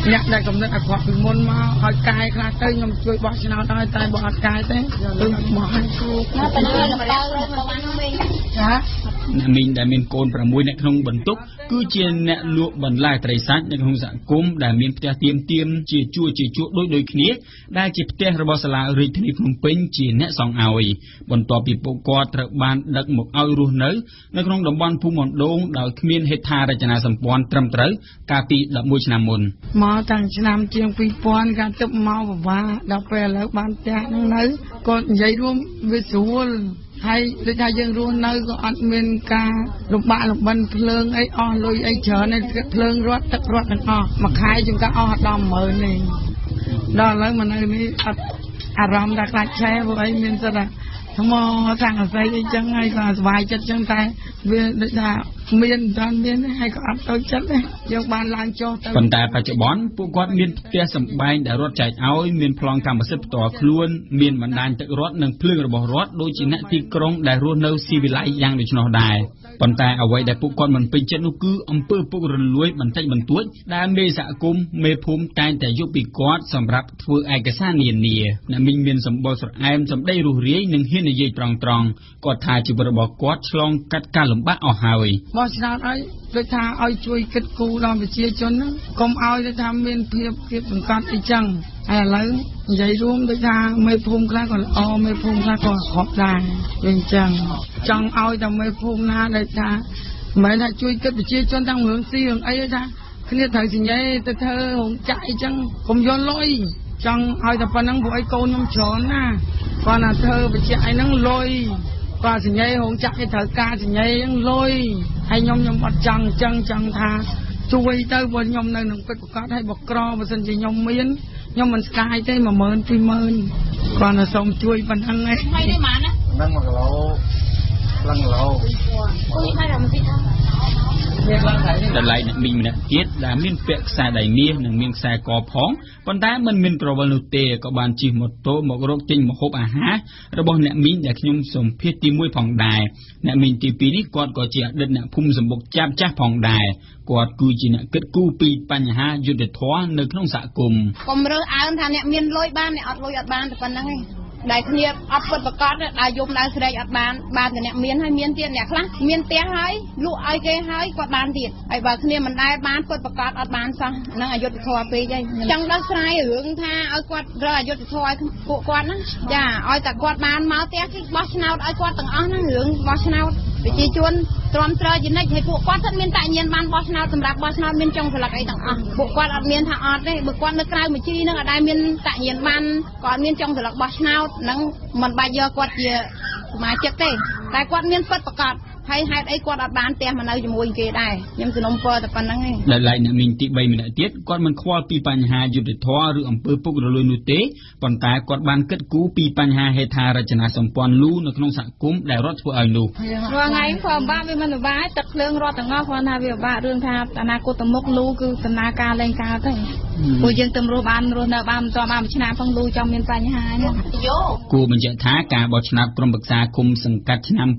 Speaker 10: អ្នកដែលកំណត់អាក្រក់ពីមុនមកឲ្យកាយខ្លះទៅខ្ញុំជួយបោះឆ្នោតឲ្យតែបើអត់កាយទេគឺបោះឲ្យគ្រូណាប៉ុណ្ណឹងដល់បានវិញចា
Speaker 11: អ្នកមីងដែលមានកូន6អ្នកក្នុងបន្ទុកគឺជាអ្នកលក់បន្លែត្រីសាច់នៅក្នុងសហគមន៍ដែលមានផ្ទះទៀមជាជួរដូចគ្នាដែលជាផ្ទះរបស់សាលារាជធានីភ្នំពេញជាអ្នកសង់ឲ្យបន្ទាប់ពីពួកគាត់ត្រូវបានដឹកមកឲ្យរស់នៅក្នុងតំបន់ភូមិមណ្ឌងដោយគ្មានហេដ្ឋារចនាសម្ព័ន្ធត្រឹមត្រូវកាលពី11ឆ្នាំមុន
Speaker 10: មកតាំងឆ្នាំជាង2000ការទឹកមកពិបាកដល់ពេលឥឡូវបានផ្ទះហ្នឹងនៅគាត់និយាយរួមវាស្រួលហើយដូចថាយើងរស់នៅក៏អត់មានការលំបាកលំបិនភ្លើងអីអស់លុយអីច្រើនឯភ្លើងរត់ទឹករត់ទាំងអស់មួយខែជាងក៏អស់ដល់10000នេះដល់ឥឡូវមកនៅនេះអត់អារម្មណ៍ថាខ្លាចឆេះព្រោះអីមានសិតថាថ្មសាំងអាស័យអីចឹងហើយក៏សុបាយចិត្តចឹងតែវាដូចថាមានដល់មានហើយក៏អត់ទៅចិត្តទេយើងបានឡើងចុះទៅ
Speaker 11: ប៉ុន្តែបច្ចុប្បន្នពួកគាត់មានផ្ទះសម្បែងដែលរដ្ឋចែកឲ្យមានប្លង់កម្មសិទ្ធិផ្ទាល់ខ្លួនមានបណ្ដាញទឹករត់និងភ្លើងរបស់រដ្ឋដូចជាអ្នកទីក្រុងដែលរស់នៅស៊ីវិល័យយ៉ាងដូច្នោះដែរប៉ុន្តែអ្វីដែលពួកគាត់មិនពេញចិត្តនោះគឺអំពើពុករលួយបន្តិចបន្តួចដែលមេសហគមន៍មេភូមិតែងតែយកពីគាត់សម្រាប់ធ្វើឯកសារនានាអ្នកមីងមានសម្បុរស្រអែមសម្ដីរុះរាយនិងហ៊ាននិយាយត្រង់គាត់ថាជីវិតរបស់គាត់ឆ្លងកាត់ការលំបាកអស់ហើយ
Speaker 10: បោះឆ្នោតឲ្យដូចថាឲ្យជួយគិតគូរដល់ប្រជាជនហ្នឹងកុំឲ្យដូចថាមានភាពសង្កត់អីចឹងហើយឥឡូវនិយាយរួមដូចថាមេភូមិខ្លះក៏ល្អមេភូមិខ្លះក៏ខកដែរវាអញ្ចឹងចង់ឲ្យតែមេភូមិណាដែលថាមិនមែនថាជួយគិតប្រជាជនទាំងរឿងស៊ីរឿងអីទេថាគ្នាត្រូវសញ្ញេទៅធ្វើរោងចក្រអីចឹងកុំយកលុយចង់ឲ្យតែប៉ុណ្្នឹងព្រោះឲ្យកូនខ្ញុំច្រើនណាគាត់ណាធ្វើបច្ចៈអីហ្នឹងលុយគាត់សញ្ញេរោងចក្រគេត្រូវការសញ្ញេហ្នឹងលុយហើយខ្ញុំអត់ចង់អញ្ចឹងចង់ថាជួយទៅព្រោះខ្ញុំនៅនឹងពិតប្រកបឲ្យបក្របើសិនជាខ្ញុំមានខ្ញុំមិនស្ដាយទេ10000 20000គាត់ណាសូមជួយប៉ុណ្ណឹងឯងហើយនេះម៉ានណាហ្នឹង1គីឡូឡើងគីឡូ
Speaker 11: នេះហើយតែមិនទីថាតម្លៃអ្នកមីងម្នាក់ទៀតដែលមានពាក់ខ្សែដៃមាសនិងមានខ្សែកផងប៉ុន្តែមិនមានក្រវិលនោះទេក៏បានជិះម៉ូតូមករកទិញម្ហូបអាហាររបស់អ្នកមីងដែលខ្ញុំសម្ភាសទី1ផងដែរអ្នកមីងទី2នេះគាត់ក៏ជាអតីតអ្នកភូមិសម្បុកចាបចាស់ផងដែរគាត់គឺជាអ្នកគិតគូរពីបញ្ហាយុត្តិធម៌នៅក្នុងសហគមន៍
Speaker 9: កុំរើសអើងថាអ្នកមានលុយបានអ្នកអត់លុយអត់បានតែប៉ុណ្្នឹងឯងដែលគ្នាអត់ពិតប្រកបដែលយំដើរស្រែកអត់បានតែអ្នកមានហើយមានទៀតអ្នកខ្លះមានផ្ទះហើយលក់ឲ្យគេហើយគាត់បានទៀតហើយបើគ្នាមិនដែលបានពិតប្រកបអត់បានសោះហ្នឹងអយុត្តិធម៌ពេកហើយចង់ដោះស្រាយរឿងថាឲ្យគាត់រើអយុត្តិធម៌ឲ្យពួកគាត់ហ្នឹងចាឲ្យតែគាត់បានមកផ្ទះគេបោះឆ្នោតឲ្យគាត់ទាំងអស់ហ្នឹងរឿងបោះឆ្នោតប្រជាជនទ្រាំទ្រជានិច្ចហើយពួកគាត់គាត់មានតាក់ញៀនបានបោះឆ្នោតសម្រាប់បោះឆ្នោតមានចុងស្លឹកអីទាំងអស់ពួកគាត់អត់មានថាអត់ទេបើគាត់នៅក្រៅមជ្ឈីហ្នឹងអត់ដែលមានតាក់ញៀនបានក៏អត់មានចុងស្លឹកបោះឆ្នោតហ្នឹងមិនបាច់យកគាត់ជាសមាជិកទេតែគាត់មានពិតប្រកបហើយហេតុអីគាត់អត់បានផ្ទះមកនៅជាមួយគេដែរខ្ញុំសនំពរតែប៉ុណ្្នឹងឯង
Speaker 11: ដែលឡែកអ្នកមីងទី3ម្នាក់ទៀតគាត់មិនខ្វល់ពីបញ្ហាយុត្តិធម៌ឬអំពើពុករលួយនោះទេប៉ុន្តែគាត់បានគិតគូរពីបញ្ហាហេដ្ឋារចនាសម្ព័ន្ធលូនៅក្នុងសហគមន៍ដែលរដ្ឋធ្វើឲ្យនោះ
Speaker 6: រាល់ថ្ងៃក៏ពិបាកវាមិនពិបាកទឹកភ្លើងរដ្ឋទាំងអស់គាត់ថាវាពិបាករឿងថាអនាគតទៅមុខលូគឺដំណើរការលែងកើតទេព្រោះយើងទៅរស់បានរស់នៅបានមិនទាន់បានមួយឆ្នាំផងលូចង់មានបញ្ហាហ្នឹង
Speaker 11: គួរបញ្ជាក់ថាការបោះឆ្នោតក្រុមប្រឹក្សាគុំសង្កាត់ឆ្នាំ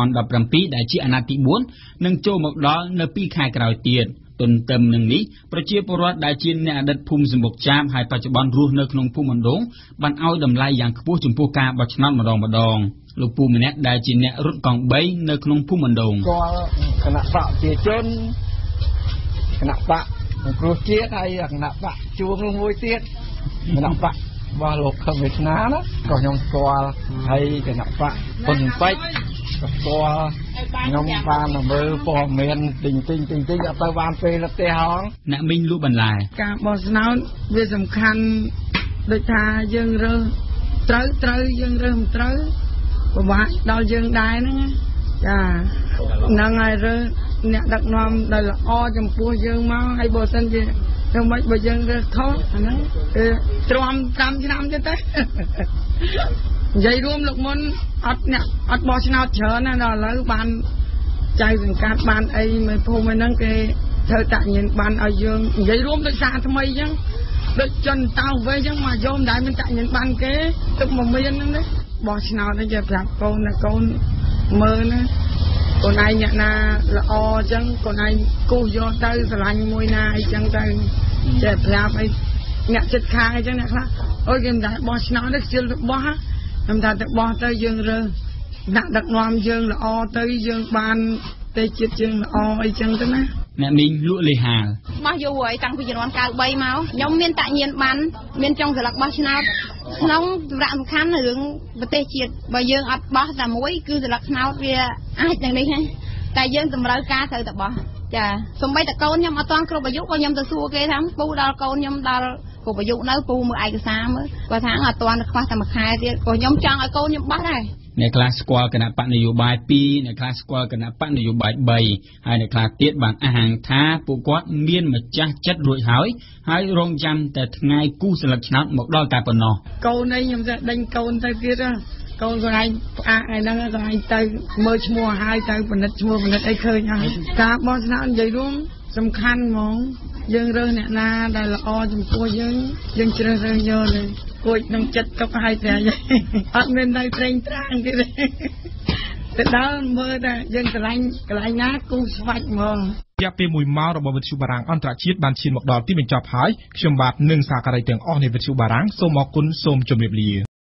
Speaker 11: 2017ដែលជាអាណត្តិទី4នឹងចូលមកដល់នៅ2ខែក្រោយទៀតទន្ទឹមនឹងនេះប្រជាពលរដ្ឋដែលជាអ្នកអតីតភូមិសម្បុកចាមហើយបច្ចុប្បន្នរស់នៅក្នុងភូមិមណ្ឌងបានឲ្យតម្លៃយ៉ាងខ្ពស់ចំពោះការបោះឆ្នោតម្ដងលោកពូម្នាក់ដែលជាអ្នករត់កង់3នៅក្នុងភូមិមណ្ឌង
Speaker 12: គណៈបកប្រជាជនគណៈបកគ្រោះជាតិហើយគណៈបកជួងមួយទៀតគណៈបករបស់លោកខឹមវាសនាណាក៏ខ្ញុំស្គាល់ហើយគណៈបកពុនពេជ្រក៏ស្គាល់ខ្ញុំបានមើលព័ត៌មានទិញអត់ទៅបានពេលទេហង
Speaker 11: អ្នកមីងលូបន្លែ
Speaker 10: ការបោះឆ្នោតវាសំខាន់ដូចថាយើងរើសត្រូវយើងរើសមិនត្រូវពិបាកដល់យើងដែរហ្នឹងចាហ្នឹងហើយរើសអ្នកដឹកនាំដែលល្អចំពោះយើងមកហើយបើសិនជាធ្វើម៉េចបើយើងរើសខុសអាហ្នឹងទ្រាំ5ឆ្នាំទៀតទេនិយាយរួមលោកមុនអត់បោះឆ្នោតច្រើនណាដល់ឥឡូវបានចៅសង្កាត់បានអីមេភូមិហ្នឹងគេធ្វើតាក់ញៀនបានឲ្យយើងនិយាយរួមដូចសារថ្មីអញ្ចឹងដូចជនតៅវិញអញ្ចឹងមកយកមិនដែលមានតាក់ញៀនបានគេទឹកមកមានហ្នឹងណាបោះឆ្នោតនេះគេប្រាប់កូនណាកូនមើលណាកូនឯងអ្នកណាល្អអញ្ចឹងកូនឯងគូសយកទៅស្រឡាញ់មួយណាអីចឹងទៅចេះប្រាប់ឲ្យអ្នកចិត្តខាងអីចឹងអ្នកខ្លះអូយគេមិនដែលបោះឆ្នោតទេខ្ជិលទៅបោះខ្ញុំថាទៅបោះទៅយើងរើដាក់ដឹកនាំយើងល្អទៅយើងបានទេជាតិយើងល្អអីចឹងទៅណា
Speaker 11: អ្នកមីងលក់លេហាល
Speaker 13: បោះយូរហើយតាំងពីជំនាន់93មកខ្ញុំមានតាក់ញៀនបានមានចុងស្លឹកបោះឆ្នោតក្នុងសម្រាប់សំខាន់រឿងប្រទេសជាតិបើយើងអត់បោះតែមួយគឺស្លឹកឆ្នោតវាអាចយ៉ាងនេះហ្នឹងតែយើងតម្រូវការត្រូវតែបោះចាសំបីតកូនខ្ញុំអត់ទាន់គ្រប់អាយុក៏ខ្ញុំទៅសួរគេថាពូដល់កូនខ្ញុំដល់គ្រប់អាយុនៅពូមើលឯកសារមើលគាត់ថាអត់ទាន់ខ្វះតែមួយខែទៀតក៏ខ្ញុំចង់ឲ្យកូនខ្ញុំបោះដែរ
Speaker 11: អ្នកខ្លះស្គាល់គណៈបកនយោបាយ2អ្នកខ្លះស្គាល់គណៈបកនយោបាយ3ហើយអ្នកខ្លះទៀតបានអះអាងថាពួកគាត់មានម្ចាស់ចិត្តរួចហើយរងចាំតែថ្ងៃគូសស្លឹកឆ្នោតមកដល់តែប៉ុណ្ណោះ
Speaker 10: កូននេះខ្ញុំจะដេញកូនទៅទៀតកូនខ្លួនឯងផ្អាកឯហ្នឹងខ្លួនឯងទៅមើលឈ្មោះឲ្យទៅពិនិត្យឈ្មោះពិនិត្យអីឃើញហើយការបោះឆ្នោតនិយាយរួមសំខាន់ហ្មងយើងរើសអ្នកណាដែលល្អចំពោះយើងជ្រើសរើសយកเลยគួចនឹងចិត្តទុកឲ្យតែអត់មាននៅត្រេងត្រាំងទៀតទៅដល់មើលតែយើងកន្លែងណាគូស្វាច់ហ្មង
Speaker 1: រយៈពេល1ម៉ោងរបស់វិទ្យុបារាំងអន្តរជាតិបានឈានមកដល់ទីបញ្ចប់ហើយខ្ញុំបាទនឹងសាករាយទាំងអស់នៃវិទ្យុបារាំងសូមអរគុណសូមជម្រាបលា